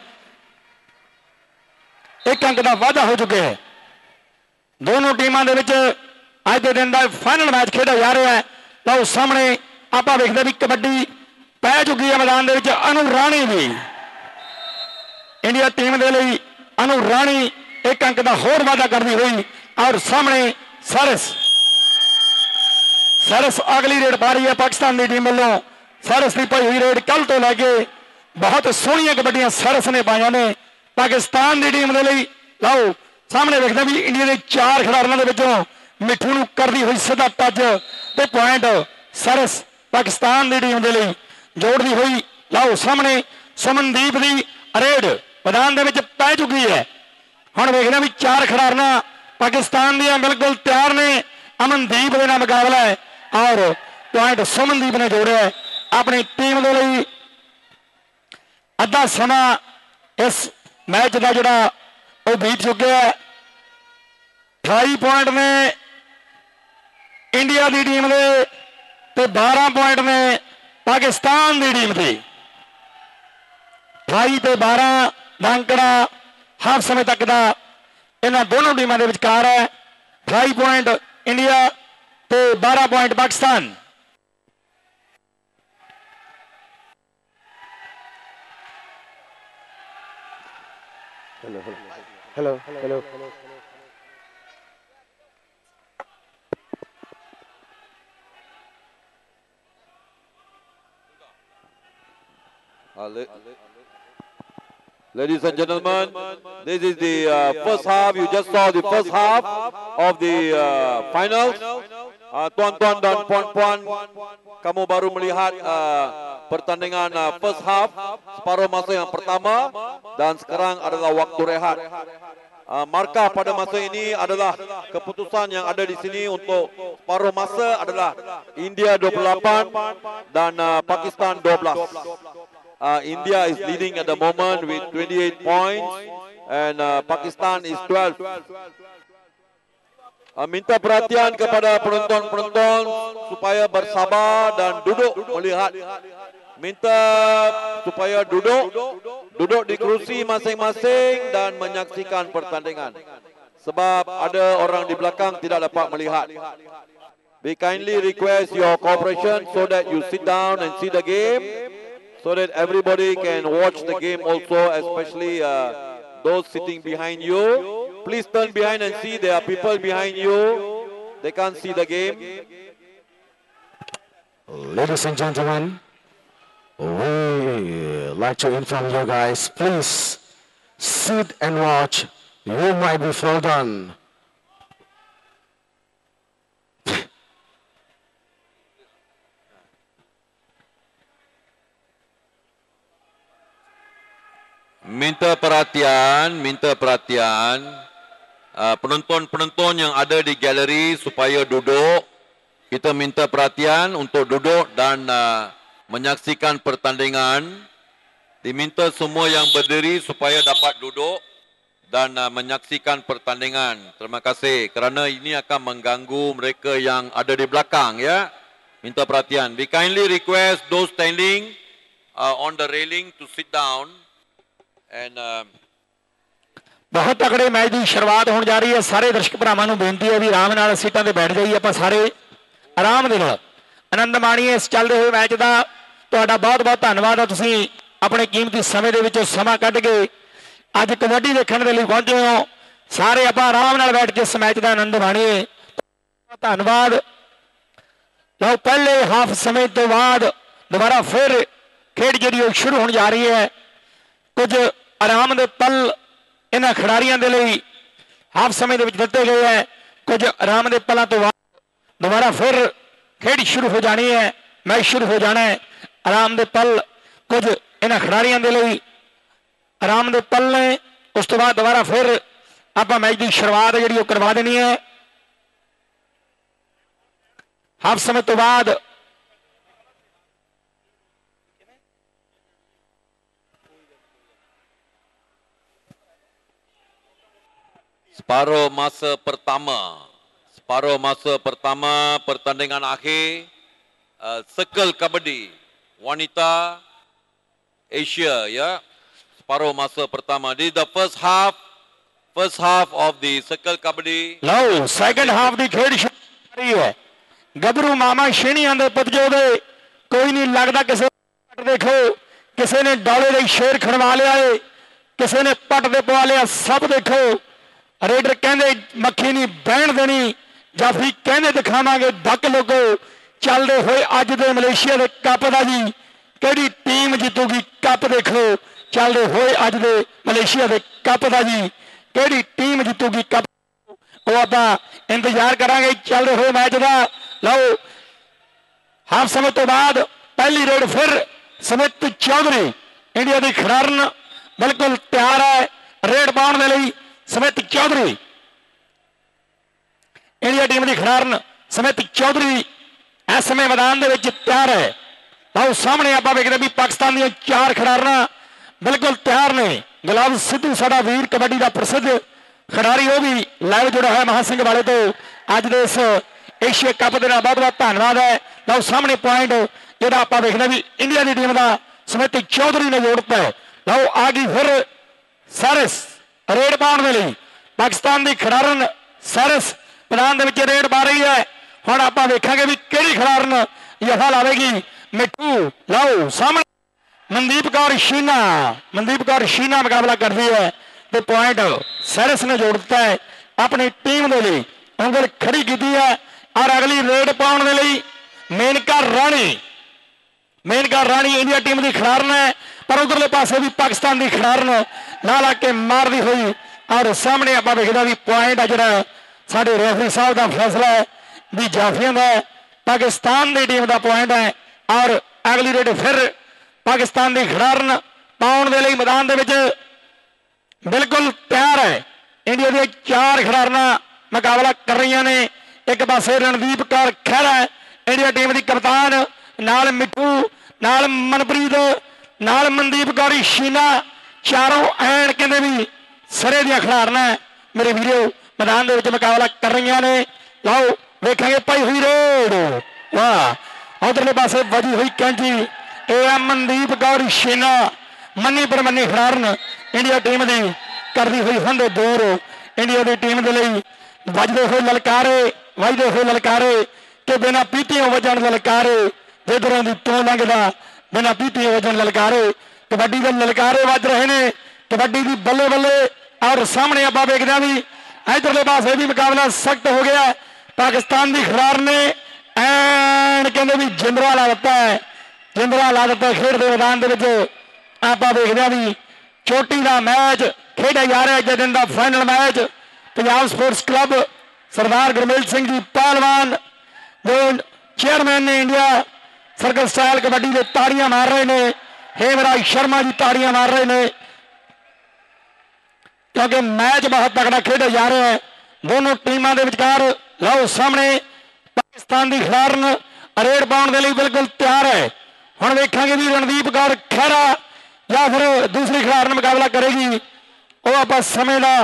एक अंक का वाधा हो चुके हैं। दोनों टीमों के अज के दिन का फाइनल मैच खेड़ा जा रहा है। तो सामने आप देखते भी कबड्डी पै चुकी है मैदान के अनु राणी भी इंडिया टीम के लिए अनु राणी एक अंक का होर वाधा करती हुई और सामने सरस सरस अगली रेड पा रही है पाकिस्तान की टीम वालों। सरस की पाई हुई रेड कल तो लैके बहुत सोहनिया कबड्डियां सरस ने पाइया ने पाकिस्तान की टीम के लिए। लो सामने देखते भी इंडिया के चार खिडारियों के विचों मिठू नूं करती हुई सीधा टच ते पॉइंट सरस पाकिस्तान की टीम के लिए जोड़ती हुई। लो सामने सुमनदीप की रेड मैदान के पै चुकी है। हुण देखते भी चार खिडारना पाकिस्तान दी बिल्कुल तैयार ने। अमनदीप के नाल मुकाबला है और पॉइंट सुमनदीप ने जोड़े अपनी टीम के लिए। अद्धा समा इस मैच का जोड़ा वो बीत चुके हैं। अठाई पॉइंट ने इंडिया की टीम के ते बारह पॉइंट ने पाकिस्तान की टीम के। अठाई ते बारह का अंकड़ा हाफ समय तक का इन्होंने दोनों टीमों के विचकार है। अठाई पॉइंट इंडिया ते बारह point Pakistan. Hello hello hello Uh, le- Ladies and gentlemen, this is the uh, first half. You just saw the first half of the uh, finals. Uh, Tuan-tuan dan puan-puan, kamu baru melihat uh, pertandingan uh, first half, separuh masa yang pertama, dan sekarang adalah waktu rehat. Uh, markah pada masa ini adalah keputusan yang ada di sini untuk separuh masa adalah India dua puluh lapan dan uh, Pakistan dua belas. Uh, India is leading at the moment with twenty-eight points and uh, Pakistan is twelve. Uh, minta perhatian kepada penonton-penonton supaya bersabar dan duduk melihat. Minta supaya duduk, duduk di kerusi masing-masing dan menyaksikan pertandingan. Sebab ada orang di belakang tidak dapat melihat. We kindly request your cooperation so that you sit down and see the game, so that everybody can watch the game also, especially uh, those sitting behind you. Please turn behind and see, there are people behind you. They can't see the game. Ladies and gentlemen, we like to inform you guys, please sit and watch. You might be fall down. Minta perhatian, minta perhatian uh, penonton-penonton yang ada di galeri supaya duduk. Kita minta perhatian untuk duduk dan uh, menyaksikan pertandingan. Diminta semua yang berdiri supaya dapat duduk dan uh, menyaksikan pertandingan. Terima kasih kerana ini akan mengganggu mereka yang ada di belakang, ya. Minta perhatian. We kindly request those standing uh, on the railing to sit down. And uh, बहुत तगड़े match की शुरुआत होने जा रही है। सारे दर्शक भरावां नूं बेनती है भी आराम नाल सीटां ते बैठ जाइए। आपां सारे आराम दे नाल आनंद माणीए इस चलदे होए मैच का। तुहाडा बहुत बहुत धन्नवाद है, तुसीं अपने कीमती समय ਦੇ ਵਿੱਚੋਂ ਸਮਾਂ ਕੱਢ ਕੇ ਅੱਜ ਕਬੱਡੀ ਦੇਖਣ ਦੇ ਲਈ ਪਹੁੰਚੇ ਹੋ। ਸਾਰੇ ਆਪਾਂ ਆਰਾਮ ਨਾਲ ਬੈਠ ਕੇ ਇਸ ਮੈਚ ਦਾ ਆਨੰਦ ਮਾਣੀਏ। ਧੰਨਵਾਦ। ਲਓ ਪਹਿਲੇ ਹਾਫ ਸਮੇਂ ਤੋਂ ਬਾਅਦ ਦੁਬਾਰਾ ਫਿਰ ਖੇਡ ਜਿਹੜੀ ਉਹ ਸ਼ੁਰੂ ਹੋਣ ਜਾ ਰਹੀ ਹੈ। ਕੁਝ ਆਰਾਮ ਦੇ ਪਲ ਇਹਨਾਂ ਖਿਡਾਰੀਆਂ ਦੇ ਲਈ ਹਾਫ ਸਮੇਂ ਦੇ ਵਿੱਚ ਦਿੱਤੇ ਗਏ ਹੈ। ਕੁਝ ਆਰਾਮ ਦੇ ਪਲਾਂ ਤੋਂ ਬਾਅਦ ਦੁਬਾਰਾ ਫਿਰ ਖੇਡ ਸ਼ੁਰੂ ਹੋ ਜਾਣੀ ਹੈ, ਮੈਚ ਸ਼ੁਰੂ ਹੋ ਜਾਣਾ ਹੈ। ਆਰਾਮ ਦੇ ਪਲ ਕੁਝ ਇਹਨਾਂ ਖਿਡਾਰੀਆਂ ਦੇ ਲਈ ਆਰਾਮ ਦੇ ਪਲ ਨੇ। ਉਸ ਤੋਂ ਬਾਅਦ ਦੁਬਾਰਾ ਫਿਰ ਆਪਾਂ ਮੈਚ ਦੀ ਸ਼ੁਰੂਆਤ ਜਿਹੜੀ ਉਹ ਕਰਵਾ ਦੇਣੀ ਹੈ। ਹਾਫ ਸਮੇਂ ਤੋਂ ਬਾਅਦ Separuh masa pertama, separuh masa pertama pertandingan akhir uh, Circle Kabaddi Wanita Asia, ya. Separuh masa pertama. This is the first half, first half of the Circle Kabaddi. ਲਓ ਸੈਕੰਡ ਹਾਫ ਦੀ ਖੇਡ ਸ਼ੁਰੂ ਹੋ ਰਹੀ ਹੈ। ਗੱਭਰੂ ਮਾਮਾ ਸ਼ੇਣੀਆਂ ਦੇ ਪੁੱਜੋ ਦੇ ਕੋਈ ਨਹੀਂ ਲੱਗਦਾ ਕਿਸੇ ਪੱਟ ਦੇਖੋ, ਕਿਸੇ ਨੇ ਡੌਲੇ ਦੇ ਸ਼ੇਰ ਖੜਵਾ ਲਿਆ ਏ, ਕਿਸੇ ਨੇ ਪੱਟ ਦੇ ਪਵਾ ਲਿਆ। ਸਭ ਦੇਖੋ ਰੇਡਰ ਕਹਿੰਦੇ ਮੱਖੀ ਨਹੀਂ ਬਹਿਣ ਦੇਣੀ, ਜਾਫੀ ਕਹਿੰਦੇ ਦਿਖਾਵਾਂਗੇ ਡੱਕ ਲੋਕੋ। ਚੱਲਦੇ ਹੋਏ ਅੱਜ ਦੇ ਮਲੇਸ਼ੀਆ ਦੇ ਕੱਪ ਦਾ ਜੀ ਕਿਹੜੀ ਟੀਮ ਜਿੱਤੂਗੀ ਕੱਪ ਦੇਖੋ। ਚੱਲਦੇ ਹੋਏ ਅੱਜ ਦੇ ਮਲੇਸ਼ੀਆ ਦੇ ਕੱਪ ਦਾ ਜੀ ਕਿਹੜੀ ਟੀਮ ਜਿੱਤੂਗੀ ਕੱਪ ਉਹ ਆਪਾਂ ਇੰਤਜ਼ਾਰ ਕਰਾਂਗੇ ਚੱਲਦੇ ਹੋਏ ਮੈਚ ਦਾ। ਲਓ ਹਾਫ ਸਮੇਂ ਤੋਂ ਬਾਅਦ ਪਹਿਲੀ ਰੇਡ ਫਿਰ ਸਮਿਤ ਚੌਧਰੀ ਇੰਡੀਆ ਦੀ ਖਿਡਾਰਨ ਬਿਲਕੁਲ ਤਿਆਰ ਹੈ ਰੇਡ ਪਾਉਣ ਦੇ ਲਈ। ਸਮਿਤ ਚੌਧਰੀ ਇੰਡੀਆ ਟੀਮ ਦੀ ਖਿਡਾਰਨ ਸਮਿਤ ਚੌਧਰੀ ਇਸ ਸਮੇਂ ਮੈਦਾਨ ਦੇ ਵਿੱਚ ਤਿਆਰ ਹੈ। ਲਓ ਸਾਹਮਣੇ ਆਪਾਂ ਵੇਖਦੇ ਵੀ ਪਾਕਿਸਤਾਨ ਦੀਆਂ ਚਾਰ ਖਿਡਾਰਨਾਂ ਬਿਲਕੁਲ ਤਿਆਰ ਨੇ। ਗੁਲਾਬ ਸਿੱਧੂ ਸਾਡਾ ਵੀਰ ਕਬੱਡੀ ਦਾ ਪ੍ਰਸਿੱਧ ਖਿਡਾਰੀ ਉਹ ਵੀ ਲਾਈਵ ਜੁੜਿਆ ਹੋਇਆ ਮਹਾਂ ਸਿੰਘ ਵਾਲੇ ਤੋਂ। ਅੱਜ ਦੇ ਇਸ ਏਸ਼ੀਆ ਕੱਪ ਦੇ ਨਾਲ ਬਹੁਤ ਬਹੁਤ ਧੰਨਵਾਦ ਹੈ। ਲਓ ਸਾਹਮਣੇ ਪੁਆਇੰਟ ਜਿਹੜਾ ਆਪਾਂ ਵੇਖਦੇ ਵੀ ਇੰਡੀਆ ਦੀ ਟੀਮ ਦਾ ਸਮਿਤ ਚੌਧਰੀ ਨੇ ਜੋੜਤਾ ਹੈ। ਲਓ ਆ ਗਈ ਫਿਰ ਸਾਰਿਸ ਰੇਡ ਪਾਉਣ ਦੇ ਲਈ। ਪਾਕਿਸਤਾਨ ਦੀ ਖਿਡਾਰਨ ਸਾਰਿਸ ਮੈਦਾਨ ਦੇ ਵਿੱਚ ਰੇਡ ਪਾ ਰਹੀ ਹੈ। ਹੁਣ ਆਪਾਂ ਵੇਖਾਂਗੇ ਵੀ ਕਿਹੜੀ ਖਿਡਾਰਨ ਜਫਾ ਲਾਵੇਗੀ। ਮਿੱਠੂ ਲਓ ਸਾਹਮਣੇ ਮਨਦੀਪ ਕੌਰ ਸ਼ੀਨਾ, ਮਨਦੀਪ ਕੌਰ ਸ਼ੀਨਾ ਮੁਕਾਬਲਾ ਕਰਦੀ ਹੈ ਤੇ ਪੁਆਇੰਟ ਸਾਰਿਸ ਨੇ ਜੋੜ ਦਿੱਤਾ ਹੈ ਆਪਣੀ ਟੀਮ ਦੇ ਲਈ। ਉਂਗਲ ਖੜੀ ਕੀਤੀ ਹੈ ਔਰ ਅਗਲੀ ਰੇਡ ਪਾਉਣ ਦੇ ਲਈ ਮੇਨਕਾ ਰਾਣੀ, ਮੇਨਕਾ ਰਾਣੀ ਇੰਡੀਆ ਟੀਮ ਦੀ ਖਿਡਾਰਨ ਹੈ ਪਰ ਉਧਰਲੇ ਪਾਸੇ ਵੀ ਪਾਕਿਸਤਾਨ ਦੀ ਖਿਡਾਰਨ ਲਾ ਲਾ ਕੇ ਮਾਰਦੀ ਹੋਈ। ਔਰ ਸਾਹਮਣੇ ਆਪਾਂ ਵੇਖਦਾ ਵੀ ਪੁਆਇੰਟ ਆ ਜਿਹੜਾ ਸਾਡੇ ਰੈਫਰੀ ਸਾਹਿਬ ਦਾ ਫੈਸਲਾ ਹੈ ਵੀ ਜਾਫੀਆਂ ਦਾ ਪਾਕਿਸਤਾਨ ਦੀ ਟੀਮ ਦਾ ਪੁਆਇੰਟ ਹੈ। ਔਰ ਅਗਲੀ ਰੇਡ ਫਿਰ ਪਾਕਿਸਤਾਨ ਦੀ ਖਿਡਾਰਨ ਪਾਉਣ ਦੇ ਲਈ ਮੈਦਾਨ ਦੇ ਵਿੱਚ ਬਿਲਕੁਲ ਤਿਆਰ ਹੈ। ਇੰਡੀਆ ਦੀਆਂ ਚਾਰ ਖਿਡਾਰਨਾਂ ਮੁਕਾਬਲਾ ਕਰ ਰਹੀਆਂ ਨੇ। ਇੱਕ ਪਾਸੇ ਰਣਦੀਪ ਕੌਰ ਖਹਿਰਾ ਇੰਡੀਆ ਟੀਮ ਦੀ ਕਪਤਾਨ, ਨਾਲ ਮਿੱਠੂ, ਨਾਲ ਮਨਪ੍ਰੀਤ, ਨਾਲ ਮਨਦੀਪ ਕੌਰ ਸ਼ੀਨਾ, ਚਾਰੋਂ ਐਨ ਕਹਿੰਦੇ ਵੀ ਸਰੇ ਦੀਆਂ ਖਿਡਾਰਨਾਂ ਮੇਰੇ ਵੀਰੋ ਮੈਦਾਨ ਦੇ ਵਿੱਚ ਮੁਕਾਬਲਾ ਕਰ ਰਹੀਆਂ ਨੇ। ਲਓ ਵੇਖਾਂਗੇ ਪਾਈ ਹੋਈ ਰੇਡ, ਵਾਹ ਉਧਰਲੇ ਪਾਸੇ ਵਜੀ ਹੋਈ ਕੈਂਚੀ। ਇਹ ਆ ਮਨਦੀਪ ਕੌਰ ਸ਼ੀਨਾ, ਮੰਨੀ ਪਰਮੰਨੀ ਖਿਡਾਰਨ ਇੰਡੀਆ ਟੀਮ ਦੀ ਕਰਦੀ ਹੋਈ ਹੁੰਦੇ ਦੂਰ ਇੰਡੀਆ ਦੀ ਟੀਮ ਦੇ ਲਈ ਵੱਜਦੇ ਹੋਏ ਲਲਕਾਰੇ, ਵੱਜਦੇ ਹੋਏ ਲਲਕਾਰੇ ਕਿ ਬਿਨਾਂ ਪੀਤੀਆਂ ਵੱਜਣ ਲਲਕਾਰੇ, ਜਿੱਧਰੋਂ ਦੀ ਤੋਂ ਲੰਘਦਾ ਬਿਨਾਂ ਪੀਤੀਆਂ ਵੱਜਣ ਲਲਕਾਰੇ। ਕਬੱਡੀ ਦੇ ਲਲਕਾਰੇ ਵੱਜ ਰਹੇ ਨੇ, ਕਬੱਡੀ ਦੀ ਬੱਲੇ ਬੱਲੇ। ਔਰ ਸਾਹਮਣੇ ਆਪਾਂ ਵੇਖਦੇ ਹਾਂ ਵੀ ਇਧਰਲੇ ਪਾਸੇ ਵੀ ਮੁਕਾਬਲਾ ਸਖਤ ਹੋ ਗਿਆ। ਪਾਕਿਸਤਾਨ ਦੀ ਖਿਡਾਰ ਨੇ ਐਨ ਕਹਿੰਦੇ ਵੀ ਜਿੰਦਰਾ ਲਾ ਦਿੱਤਾ ਹੈ, ਜਿੰਦਰਾ ਲਾ ਦਿੱਤਾ ਖੇਡ ਦੇ ਮੈਦਾਨ ਦੇ ਵਿੱਚ। ਆਪਾਂ ਵੇਖਦੇ ਹਾਂ ਵੀ ਚੋਟੀ ਦਾ ਮੈਚ ਖੇਡਿਆ ਜਾ ਰਿਹਾ। ਅੱਜ ਦਿਨ ਦਾ final match Punjab sports club Sardar Gurmel Singh ji ਪਹਿਲਵਾਨ ਜੋ ਚੇਅਰਮੈਨ ਨੇ ਇੰਡੀਆ ਸਰਕਲ ਸਟਾਈਲ ਕਬੱਡੀ ਦੇ ਤਾੜੀਆਂ ਮਾਰ ਰਹੇ ਨੇ। ਹੇਮਰਾਜ ਸ਼ਰਮਾ ਜੀ ਤਾੜੀਆਂ ਮਾਰ ਰਹੇ ਨੇ ਕਿਉਂਕਿ ਮੈਚ ਬਹੁਤ ਤਕੜਾ ਖੇਡਿਆ ਜਾ ਰਿਹਾ ਹੈ ਦੋਨੋਂ ਟੀਮਾਂ ਦੇ ਵਿਚਕਾਰ। ਲਓ ਸਾਹਮਣੇ ਪਾਕਿਸਤਾਨ ਦੀ ਖਿਡਾਰਨ ਰੇਡ ਪਾਉਣ ਦੇ ਲਈ ਬਿਲਕੁਲ ਤਿਆਰ ਹੈ। ਹੁਣ ਵੇਖਾਂਗੇ ਵੀ ਰਣਦੀਪ ਕੌਰ ਖਹਿਰਾ ਜਾਂ ਫਿਰ ਦੂਸਰੀ ਖਿਡਾਰਨ ਮੁਕਾਬਲਾ ਕਰੇਗੀ, ਉਹ ਆਪਾਂ ਸਮੇਂ ਦਾ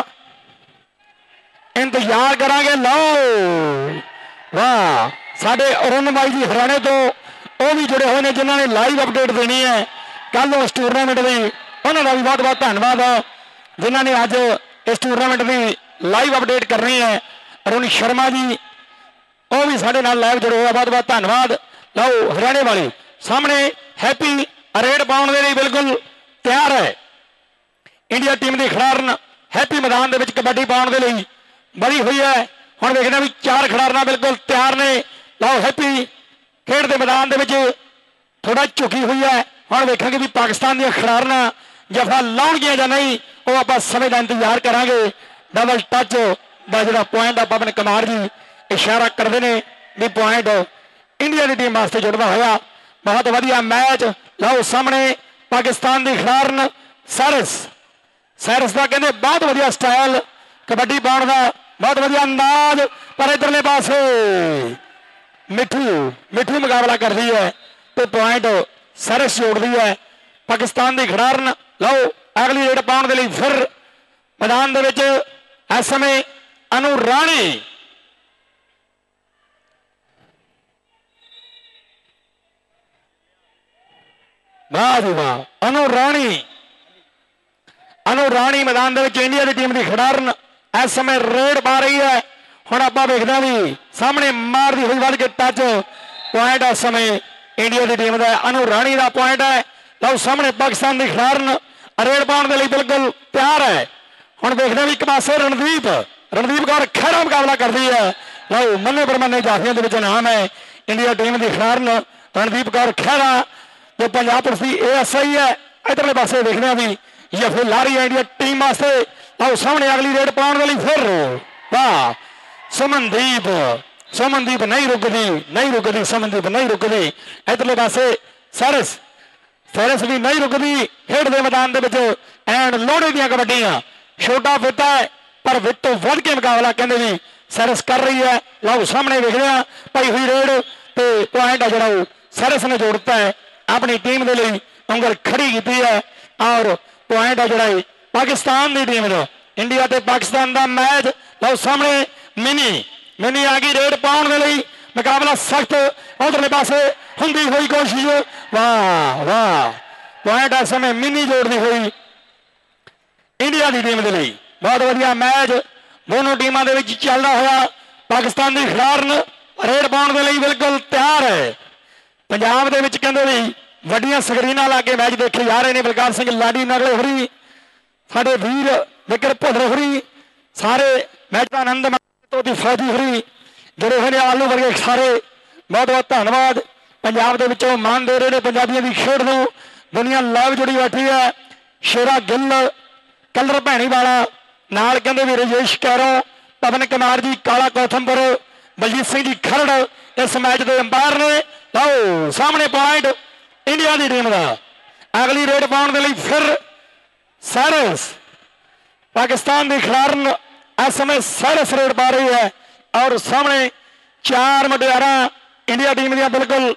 ਇੰਤਜ਼ਾਰ ਕਰਾਂਗੇ। ਲਓ ਵਾਹ ਸਾਡੇ ਅਰੁਣ ਬਾਈ ਜੀ ਹਰਿਆਣੇ ਤੋਂ ਉਹ ਵੀ ਜੁੜੇ ਹੋਏ ਨੇ ਜਿਨ੍ਹਾਂ ਨੇ ਲਾਈਵ ਅਪਡੇਟ ਦੇਣੀ ਹੈ ਕੱਲ ਉਸ ਟੂਰਨਾਮੈਂਟ ਦੀ। ਉਹਨਾਂ ਦਾ ਵੀ ਬਹੁਤ ਬਹੁਤ ਧੰਨਵਾਦ ਹੈ ਜਿਨ੍ਹਾਂ ਨੇ ਅੱਜ ਇਸ ਟੂਰਨਾਮੈਂਟ ਦੀ ਲਾਈਵ ਅਪਡੇਟ ਕਰਨੀ ਹੈ। ਅਰੁਣ ਸ਼ਰਮਾ ਜੀ ਉਹ ਵੀ ਸਾਡੇ ਨਾਲ ਲਾਈਵ ਜੁੜੇ ਹੋਏ, ਬਹੁਤ ਬਹੁਤ ਧੰਨਵਾਦ। ਲਓ ਹਰਿਆਣੇ ਵਾਲੇ ਸਾਹਮਣੇ ਹੈਪੀ ਰੇਡ ਪਾਉਣ ਦੇ ਲਈ ਬਿਲਕੁਲ तैयार है। इंडिया टीम की खिडारन हैप्पी मैदान के कबड्डी पाने के लिए बड़ी हुई है। हुण देखना भी चार खिडारना बिल्कुल तैयार ने। लो हैप्पी खेड के मैदान के थोड़ा झुकी हुई है। हुण वेखांगे भी पाकिस्तान दी खिडारना जफा लाउणगियां जां नहीं, वो आप समय का इंतजार करांगे। डबल टच का जो पॉइंट आप पवन कुमार जी इशारा करते हैं भी पॉइंट इंडिया की टीम वास्ते जुड़ता होया। बहुत वधिया मैच। लो सामने पाकिस्तान की खिडारन सैरस सैरस का कहते बहुत वधिया स्टाइल कबड्डी पाउण का, बहुत वधिया अंदाज। पर इधरले पासे मिठू मिठू मुकाबला करती है तो पॉइंट सैरस जोड़ती है। पाकिस्तान की खिडारन लो अगली रेड पाउण के लिए फिर मैदान दे विच इस समय अनु राणी वाह जी वाह अनु राणी अनु राणी मैदान दे विच इंडिया की टीम की खिडारन इस समय रेड पा रही है। हुण आपां वेखदे भी सामने मारदी हुई वध के टच पॉइंट इस समय इंडिया की टीम का अनु राणी का पॉइंट है। लो सामने पाकिस्तान की खिडारन रेड पाने के लिए बिल्कुल तैयार है। हुण देखते भी एक पासे रणदीप रणदीप कौर खैरा मुकाबला करती है। लो मन्ने परमन्ने जाफियां दे विच नाम है इंडिया टीम की खिडारन रणदीप कौर खैरा जो पंजाब पुलिस की ए एस आई है। इधरले पासे देखने भी यफे ला रही है इंडिया टीम वास्ते। लो सामने अगली रेड पाने के लिए फिर वाह सुमनदीप सुमनदीप नहीं रुकती नहीं रुकती सुमनदीप नहीं रुकती। इधरले पासे सैरस सैरस भी नहीं रुकती खेड के मैदान के एंड लोहड़े दी कबड्डियां छोटा फिट है पर विट तो वध के मुकाबला कहते भी सैरस कर रही है। लो सामने देख रहे पाई हुई रेड तो पॉइंट है जो सैरस ने जोड़ता है अपनी टीम के लिए उंगल खड़ी की है और पॉइंट है जोड़ा पाकिस्तान की टीम का इंडिया ते पाकिस्तान का मैच। लो सामने मिनी मिनी आ गई रेड पाने के लिए मुकाबला सख्त उधरले पासे हुंदी हुई कोशिश वाह वाह पॉइंट इस समय मिनी जोड़ती हुई इंडिया की टीम के लिए बहुत वधिया मैच दोनों टीमों के बीच चलता हुआ। पाकिस्तान की खिडारन रेड पाने के लिए बिल्कुल तैयार है। पंजाब के कहते भी वड्डियां स्क्रीनां ला के मैच देखे जा रहे हैं। बलकार सिंह लाडी नगले होरी साडे वीर विकर भुल्लर होरी सारे मैच का आनंद तो फौजी होरी जुड़े हुए आलू वर्गे सारे बहुत बहुत धन्यवाद। पंजाब के विचों मान दे रहे हैं पंजाबियों की खेड को। दुनिया लाइव जुड़ी बैठी है। शेरा गिल कलर भैणी वाला नाल कहते भी राजेश कैरों पवन कुमार जी काला कौथमपुर बलजीत सिंह जी खरड़ इस मैच के अंपायर ने। लो सामने पॉइंट इंडिया की टीम का अगली रेड पाने के लिए फिर सैरस पाकिस्तान की खिडारन इस समय सैरस रेड पा रही है और सामने चार मुटियारा इंडिया टीम दी बिल्कुल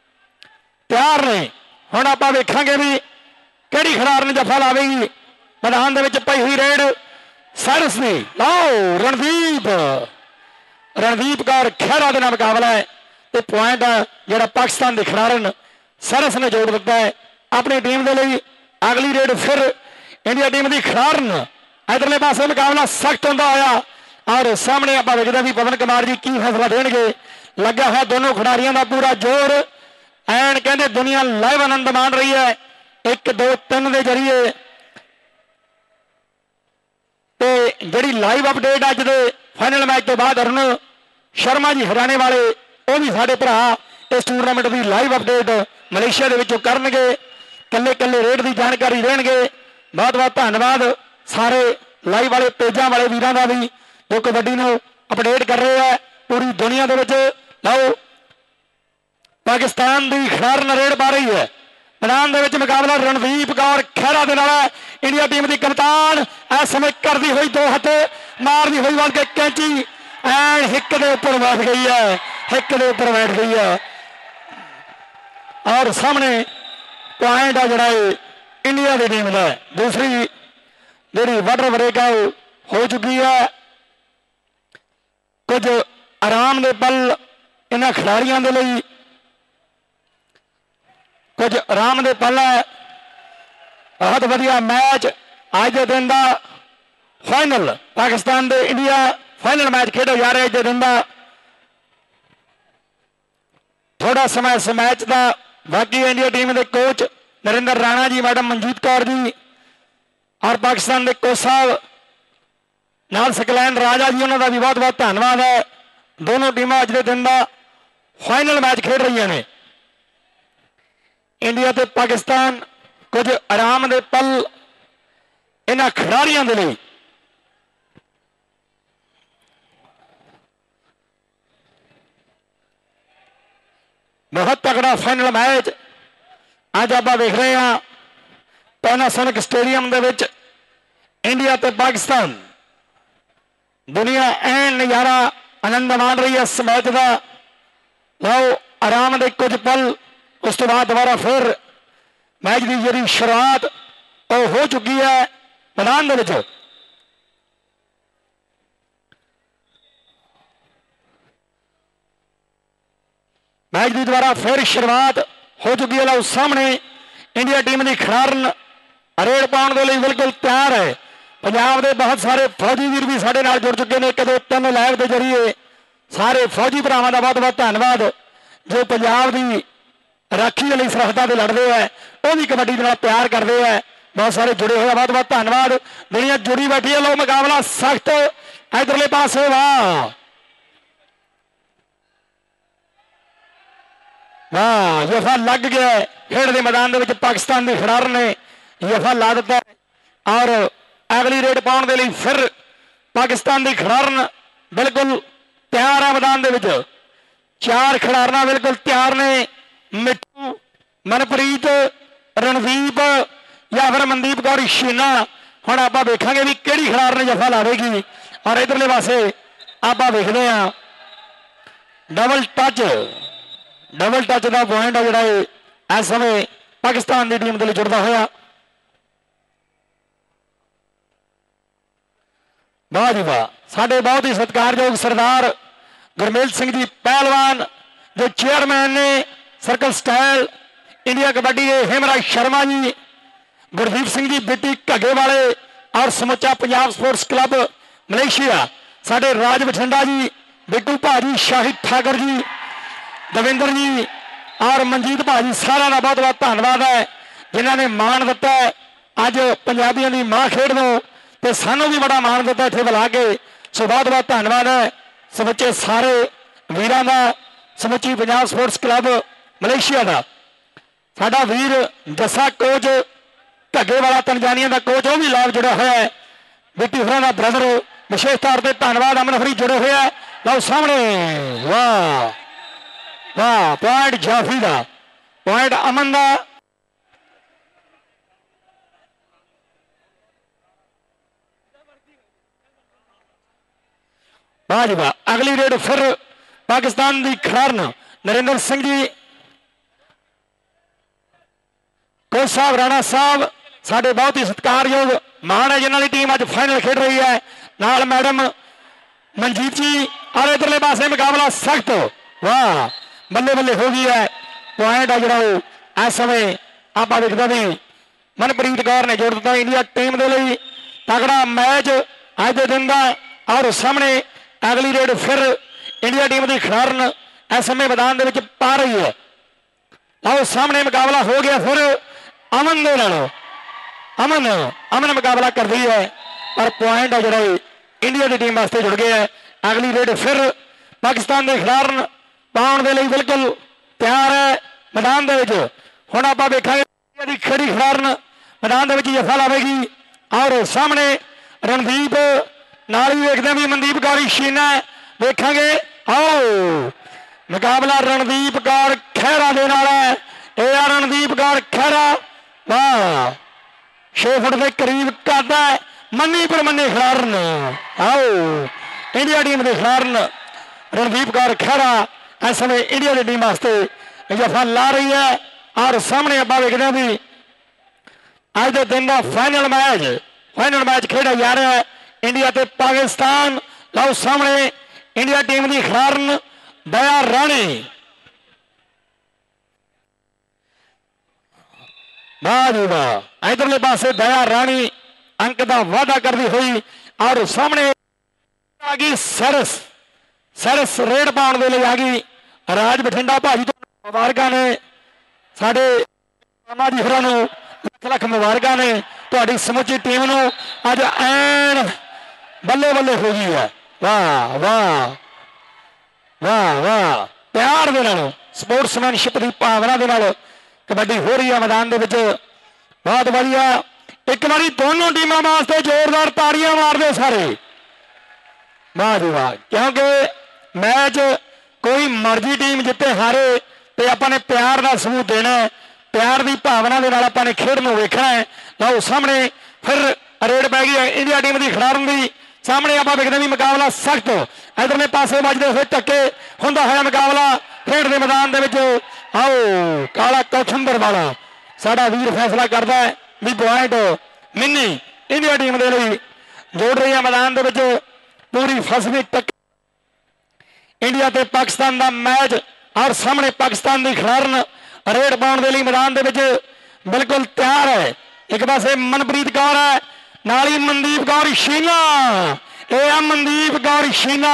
तैयार ने। हुण आपां वेखांगे भी किहड़ी खिडारन जफा लावेगी। मैदान दे विच पई हुई रेड सैरस की लो रणदीप रणदीप कौर खैरा के नाल मुकाबला है तो पॉइंट जिहड़ा पाकिस्तान की खिडारन सैरस ने जोड़ दिता है अपनी टीम के लिए। अगली रेड फिर इंडिया टीम की खिडारन इधरले पासे मुकाबला सख्त होंदा होया और सामने आप वेखदे भी पवन कुमार जी की फैसला देंगे। लगा है दोनों खिडारियों का पूरा जोर एंड कहते दुनिया लाइव आनंद मान रही है एक दो तीन के जरिए। तो जी लाइव अपडेट अज के फाइनल मैच तो बाद अरुण शर्मा जी हरियाणे वाले वो भी साढ़े भरा इस टूरनामेंट की लाइव अपडेट मलेशिया के करनगे कल्ले कल्ले रेट की जानकारी देंगे। बहुत बहुत धन्यवाद सारे लाइव वाले पेजा वाले वीरों का भी जो कबड्डी को अपडेट कर रहे हैं पूरी दुनिया के। लो पाकिस्तान की खिडारन रेड पा रही है। मैदान के मुकाबला रणदीप कौर खैरा के नाल इंडिया टीम की कप्तान इस समय करती हुई दो हाथ मारती हुई वाल के कैंची एंड हिक के ऊपर बैठ गई है हिक के ऊपर बैठ गई है और सामने पॉइंट है जोड़ा इंडिया की टीम का। दूसरी जी वाटर ब्रेक है हो चुकी है। कुछ आराम के पल इन्होंने खिडारियों के लिए कुछ आराम के पल है। बहुत वधिया मैच अज के दिन का फाइनल पाकिस्तान के इंडिया फाइनल मैच खेडे जा रहे अज के दिन का। थोड़ा समय इस मैच का बाकी इंडिया टीम के कोच नरेंद्र राणा जी, मैडम मनजीत कौर जी और पाकिस्तान के कोच साहब नाल सकलैन राजा जी, उन्होंने भी बहुत बहुत धन्यवाद है। दोनों टीमां अज के दिन का फाइनल मैच खेड रही ने। इंडिया ते पाकिस्तान कुछ आराम के पल इन्हां खिडारियों के लिए। बहुत तगड़ा फाइनल मैच अज आप देख रहे हैं पैनासोनिक स्टेडियम दे विच इंडिया ते पाकिस्तान। दुनिया एन नज़ारा आनंद मान रही है इस मैच का। लो आराम के कुछ पल, उस तो बाद दोबारा फिर मैच की जी शुरुआत तो हो चुकी है मैदान के विच। मैच की दोबारा फिर शुरुआत हो चुकी है। लो सामने इंडिया टीम की खिडारन रेड पाने के लिए बिल्कुल तैयार है। पंजाब के बहुत सारे फौजी वीर भी साढ़े नाल जुड़ चुके हैं। एक दो तीन लाइव के जरिए सारे फौजी भरावां का बहुत बहुत धन्यवाद जो पंजाब की राखी वाली सरहदां ते लड़ते हैं, वो भी कबड्डी के नाल प्यार करते हैं। बहुत सारे जुड़े हुए, बहुत बहुत धन्यवाद। दुनिया जुड़ी बैठी है। लो मुकाबला सख्त इधरले पासे, वाह वाह, यफा लग गया। खेड के मैदान के पाकिस्तान के खिडार ने यफा ला दिता है और अगली रेड पाने के लिए फिर पाकिस्तान की खिडारन बिल्कुल तैयार है। मैदान के विच चार खिडारना बिल्कुल तैयार ने। मिट्टू, मनप्रीत, रणदीप या फिर मनदीप कौर शीना। हुण आपां वेखांगे भी किहड़ी खिडार ने जफा लावेगी। और इधरले पासे आपां वेखदे हां डबल टच, डबल टच का पॉइंट है जिहड़ा इस समय पाकिस्तान की टीम के लिए जुड़ता होया। वाह जी वाह, साडे बहुत ही सत्कारयोग सरदार गुरमेल सिंह जी पहलवान जो चेयरमैन ने सर्कल स्टाइल इंडिया कबड्डी के, हेमराज शर्मा जी, गुरदीप सिंह जी बिट्टी घगे वाले और समुचा पंजाब स्पोर्ट्स क्लब मलेशिया, साडे राज बठिंडा जी, बिट्टू भाजी, शाहिद ठाकर जी, दविंदर जी और मनजीत भाजी, सारा का बहुत बहुत धन्यवाद है जिन्होंने मान दिता है अज पंजाबियों की मां खेड दो ते सानू भी बड़ा मान दिता इत्थे बुला के। सो बहुत बहुत धन्यवाद है समुचे सारे वीरां दा, समुची पंजाब स्पोर्ट्स क्लब मलेशिया का। साडा वीर जसा कोच घगे वाला तंजानिया का कोच, वो भी लाइव जुड़ा हुआ है। बिट्टी होरां दा ब्रदर, विशेष तौर पर धन्यवाद अमन हरी जुड़े हुए है। लो सामने, वाह वाह, पॉइंट जाफी का, पॉइंट अमन का। वाह जी वाह, अगली रेड फिर पाकिस्तान की खिडारन नरेंद्र सिंह जी, कोच साहब राणा साहब, साडे बहुत ही सत्कारयोग मान है जिन्होंने टीम अज फाइनल खेड रही है। नाल मैडम मनजीत जी और इधरले पासे मुकाबला सख्त, वाह बल्ले बल्ले हो गई है। पॉइंट है जो इस समय आप देखते भी मनप्रीत कौर ने जोड़ दिता इंडिया टीम के लिए। तगड़ा मैच अज के दिन का। और सामने अगली रेड फिर इंडिया टीम की खिडारन इस समय मैदान के पा रही है। और सामने मुकाबला हो गया फिर अमन दे नाल। अमन अमन मुकाबला कर रही है और पॉइंट है जो इंडिया की टीम वास्ते जुड़ गया है। अगली रेड फिर पाकिस्तान के खिडारन पाने के लिए बिल्कुल तैयार है मैदान के। हुण आपां वेखांगे इंडिया की खड़ी खिडारन मैदान के जफा लावेगी। और सामने रणदीप नाल ही वेखदे भी मनदीप कौर शीना वेखांगे। आओ मुकाबला रणदीप कौर खैरा दे नाल है। यह रणदीप कौर खैरा, वाह छे फुट के करीब कद है, मन्नी पर मन्नी खिडारन। आओ इंडिया टीम के खिडारन रणदीप कौर खैरा इस समय इंडिया की टीम वास्ते जफा ला रही है। और सामने आप देखते हैं भी अज के दिन का फाइनल मैच फाइनल मैच खेड़ा जा रहा है इंडिया ते पाकिस्तान। लो सामने इंडिया टीम की खिडारन दया राणी, वाह जी वाह, इधरले पासे दया राणी अंक का वादा करती हुई। और सामने आ गई सरस, सरस रेड पाने के लिए आ गई राज बठिंडा भाजी तो मुबारक ने साढ़े ਮਾਮਾ ਜੀ ਹੋਰਾਂ ਨੂੰ ਲੱਖ ਲੱਖ ਮੁਬਾਰਕਾਂ ਨੇ। ਤੁਹਾਡੀ ਸਮੁੱਚੀ ਟੀਮ ਨੂੰ ਅੱਜ ਐਨ ਬੱਲੇ ਬੱਲੇ ਹੋ ਗਈ ਹੈ। ਵਾਹ ਵਾਹ ਵਾਹ ਵਾਹ, ਪਿਆਰ ਦੇ ਨਾਲ ਸਪੋਰਟਸਮੈਨਸ਼ਿਪ ਦੀ ਭਾਵਨਾ ਦੇ ਨਾਲ ਕਬੱਡੀ ਹੋ ਰਹੀ ਹੈ ਮੈਦਾਨ ਦੇ ਵਿੱਚ। ਬਹੁਤ ਵਧੀਆ, ਇੱਕ ਵਾਰੀ ਦੋਨੋਂ ਟੀਮਾਂ ਵਾਸਤੇ ਜ਼ੋਰਦਾਰ ਤਾੜੀਆਂ ਮਾਰਦੇ ਸਾਰੇ। ਵਾਹ ਜੀ ਵਾਹ, ਕਿਉਂਕਿ ਮੈਚ ਕੋਈ ਮਰਜ਼ੀ ਟੀਮ ਜਿੱਤੇ ਹਾਰੇ ਤੇ ਆਪਾਂ ਨੇ ਪਿਆਰ ਦਾ ਸਬੂਤ ਦੇਣਾ ਹੈ, ਪਿਆਰ ਦੀ ਭਾਵਨਾ ਦੇ ਨਾਲ ਆਪਾਂ ਨੇ ਖੇਡ ਨੂੰ ਵੇਖਣਾ ਹੈ। ਲਓ ਸਾਹਮਣੇ ਫਿਰ ਰੇਡ ਪੈ ਗਈ ਹੈ ਇੰਡੀਆ ਟੀਮ ਦੀ ਖਿਡਾਰਨ ਦੀ। ਸਾਹਮਣੇ ਆਪਾਂ ਵੇਖਦੇ ਵੀ ਮੁਕਾਬਲਾ ਸਖਤ, ਇਧਰਲੇ ਪਾਸੇ ਵੱਜਦੇ ਹੋਏ ਧੱਕੇ ਹੁੰਦਾ ਹੋਇਆ ਮੁਕਾਬਲਾ ਖੇਡ ਦੇ ਮੈਦਾਨ ਦੇ ਵਿੱਚ। ਆਓ ਕਾਲਾ ਕੌਸ਼ੰਬਰ ਵਾਲਾ ਸਾਡਾ ਵੀਰ ਫੈਸਲਾ ਕਰਦਾ ਹੈ ਵੀ ਪੁਆਇੰਟ ਮਿੰਨੀ ਇੰਡੀਆ ਟੀਮ ਦੇ ਲਈ ਜੋੜ ਰਹੀ ਹੈ ਮੈਦਾਨ ਦੇ ਵਿੱਚ। ਪੂਰੀ ਫਸਵੀਂ ਟੱਕ ਇੰਡੀਆ ਤੇ ਪਾਕਿਸਤਾਨ ਦਾ ਮੈਚ, ਔਰ ਸਾਹਮਣੇ ਪਾਕਿਸਤਾਨ ਦੀ ਖਿਡਾਰਨ ਰੇਡ ਪਾਉਣ ਦੇ ਲਈ ਮੈਦਾਨ ਦੇ ਵਿੱਚ ਬਿਲਕੁਲ ਤਿਆਰ ਹੈ। ਇੱਕ ਪਾਸੇ ਮਨਪ੍ਰੀਤ ਕੌਰ ਹੈ, ਨਾਲ ਹੀ ਮਨਦੀਪ ਕੌਰ ਸ਼ੀਨਾ। ਇਹ ਆ ਮਨਦੀਪ ਕੌਰ ਸ਼ੀਨਾ,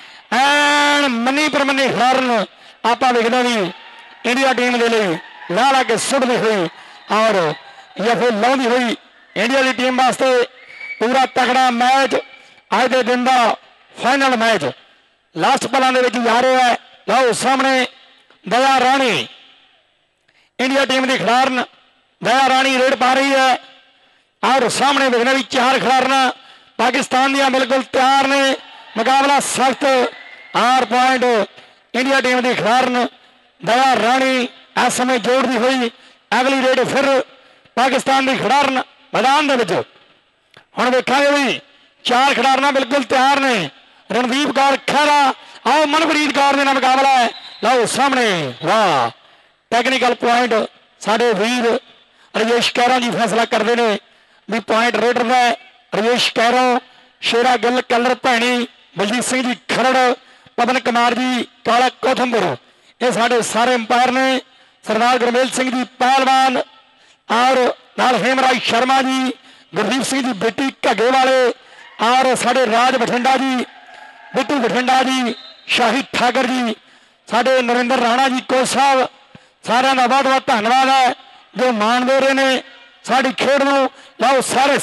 ਐਨ ਮੰਨੀ ਪਰਮੰਨੀ ਖਿਡਾਰਨ। ਆਪਾਂ ਵੇਖਦੇ ਵੀ ਇੰਡੀਆ ਟੀਮ ਦੇ ਲਈ ਲਾ ਲਾ ਕੇ ਸੁੱਟਦੀ ਹੋਈ ਔਰ ਜਾਂ ਫਿਰ ਲਾਉਂਦੀ ਹੋਈ ਇੰਡੀਆ ਦੀ ਟੀਮ ਵਾਸਤੇ ਪੂਰਾ ਤਕੜਾ ਮੈਚ। ਅੱਜ ਦੇ ਦਿਨ ਦਾ ਫਾਈਨਲ ਮੈਚ ਲਾਸਟ ਪਲਾਂ ਦੇ ਵਿੱਚ ਜਾ ਰਿਹਾ ਹੈ। ਲਓ ਸਾਹਮਣੇ ਦਇਆ ਰਾਣੀ ਇੰਡੀਆ ਟੀਮ ਦੀ ਖਿਡਾਰਨ, ਦਇਆ ਰਾਣੀ ਰੇਡ ਪਾ ਰਹੀ ਹੈ। ਔਰ ਸਾਹਮਣੇ ਵੇਖਣਾ ਵੀ ਚਾਰ ਖਿਡਾਰਨਾਂ ਪਾਕਿਸਤਾਨ ਦੀਆਂ ਬਿਲਕੁਲ ਤਿਆਰ ਨੇ। ਮੁਕਾਬਲਾ ਸਖਤ, ਆਰ ਪੁਆਇੰਟ ਇੰਡੀਆ ਟੀਮ ਦੀ ਖਿਡਾਰਨ ਦਇਆ ਰਾਣੀ ਇਸ ਸਮੇਂ ਜੋੜਦੀ ਹੋਈ। ਅਗਲੀ ਰੇਡ ਫਿਰ ਪਾਕਿਸਤਾਨ ਦੀ ਖਿਡਾਰਨ ਮੈਦਾਨ ਦੇ ਵਿੱਚ। ਹੁਣ ਵੇਖਾਂਗੇ ਵੀ ਚਾਰ ਖਿਡਾਰਨਾਂ ਬਿਲਕੁਲ ਤਿਆਰ ਨੇ। ਰਣਦੀਪ ਕੌਰ ਖਹਿਰਾ, ਆਓ ਮਨਪ੍ਰੀਤ ਕੌਰ ਦੇ ਨਾਲ ਮੁਕਾਬਲਾ ਹੈ। ਲਓ ਸਾਹਮਣੇ, ਵਾਹ ਟੈਕਨੀਕਲ ਪੁਆਇੰਟ ਸਾਡੇ ਵੀਰ ਰਜੇਸ਼ ਕੈਰੋਂ ਜੀ ਫੈਸਲਾ ਕਰਦੇ ਨੇ ਵੀ ਪੁਆਇੰਟ ਰੇਡਰ ਦਾ ਰਜੇਸ਼ ਕੈਰੋਂ, ਸ਼ੇਰਾ ਗਿੱਲ ਕਲਰ ਭੈਣੀ, ਬਲਜੀਤ ਸਿੰਘ ਜੀ ਖਰੜ, ਪਵਨ ਕੁਮਾਰ ਜੀ ਕਾਲਾ ਕੋਥੰਬਰ, ਇਹ ਸਾਡੇ ਸਾਰੇ ਅੰਪਾਇਰ ਨੇ। ਸਰਦਾਰ ਗੁਰਮੇਲ ਸਿੰਘ ਜੀ ਪਹਿਲਵਾਨ, ਔਰ ਨਾਲ ਹੇਮਰਾਜ ਸ਼ਰਮਾ ਜੀ, ਗੁਰਦੀਪ ਸਿੰਘ ਜੀ ਬੇਟੀ ਘੱਗੇ ਵਾਲੇ, ਔਰ ਸਾਡੇ ਰਾਜ ਬਠਿੰਡਾ ਜੀ, ਬਿੱਟੂ ਬਠਿੰਡਾ ਜੀ, ਸ਼ਾਹੀ ਠਾਕਰ ਜੀ, ਸਾਡੇ ਨਰਿੰਦਰ ਰਾਣਾ ਜੀ ਕੋਚ ਸਾਹਿਬ, ਸਾਰਿਆਂ ਦਾ ਬਹੁਤ ਬਹੁਤ ਧੰਨਵਾਦ ਹੈ ਜੋ ਮਾਣ ਦੇ ਰਹੇ ਨੇ ਸਾਡੀ ਖੇਡ ਨੂੰ। ਲਓ ਸਾਰਿਸ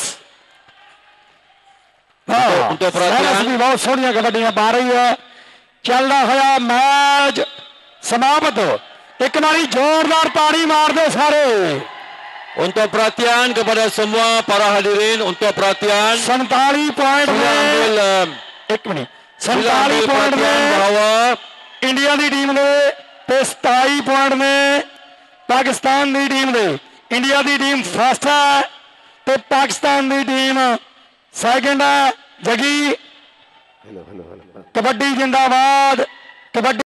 ਸਾਰਿਸ ਵੀ ਬਹੁਤ ਸੋਹਣੀਆਂ ਕਬੱਡੀਆਂ ਪਾ ਰਹੀ ਹੈ। ਚੱਲਦਾ ਹੋਇਆ ਮੈਚ ਸਮਾਪਤ। ਇੱਕ ਵਾਰੀ ਜ਼ੋਰਦਾਰ ਤਾੜੀ ਮਾਰਦੇ ਸਾਰੇ। Untuk perhatian kepada semua para hadirin, untuk perhatian ਸੰਤਾਲੀ ਪੁਆਇੰਟ sila ambil ਨੇ, um, ਇੱਕ ਮਿੰਟ, sila ਸੰਤਾਲੀ ambil ਪੁਆਇੰਟ perhatian ਨੇ bahawa ਇੰਡੀਆ ਦੀ ਟੀਮ ਦੇ ਤੇ ਸਤਾਈ ਪੁਆਇੰਟ ਨੇ ਪਾਕਿਸਤਾਨ ਦੀ ਟੀਮ ਦੇ। ਇੰਡੀਆ ਦੀ ਟੀਮ ਫਸਟ ਹੈ ਤੇ ਪਾਕਿਸਤਾਨ ਦੀ ਟੀਮ ਸੈਕਿੰਡ ਹੈ। ਜਗੀ ਕਬੱਡੀ ਜਿੰਦਾਬਾਦ, ਕਬੱਡੀ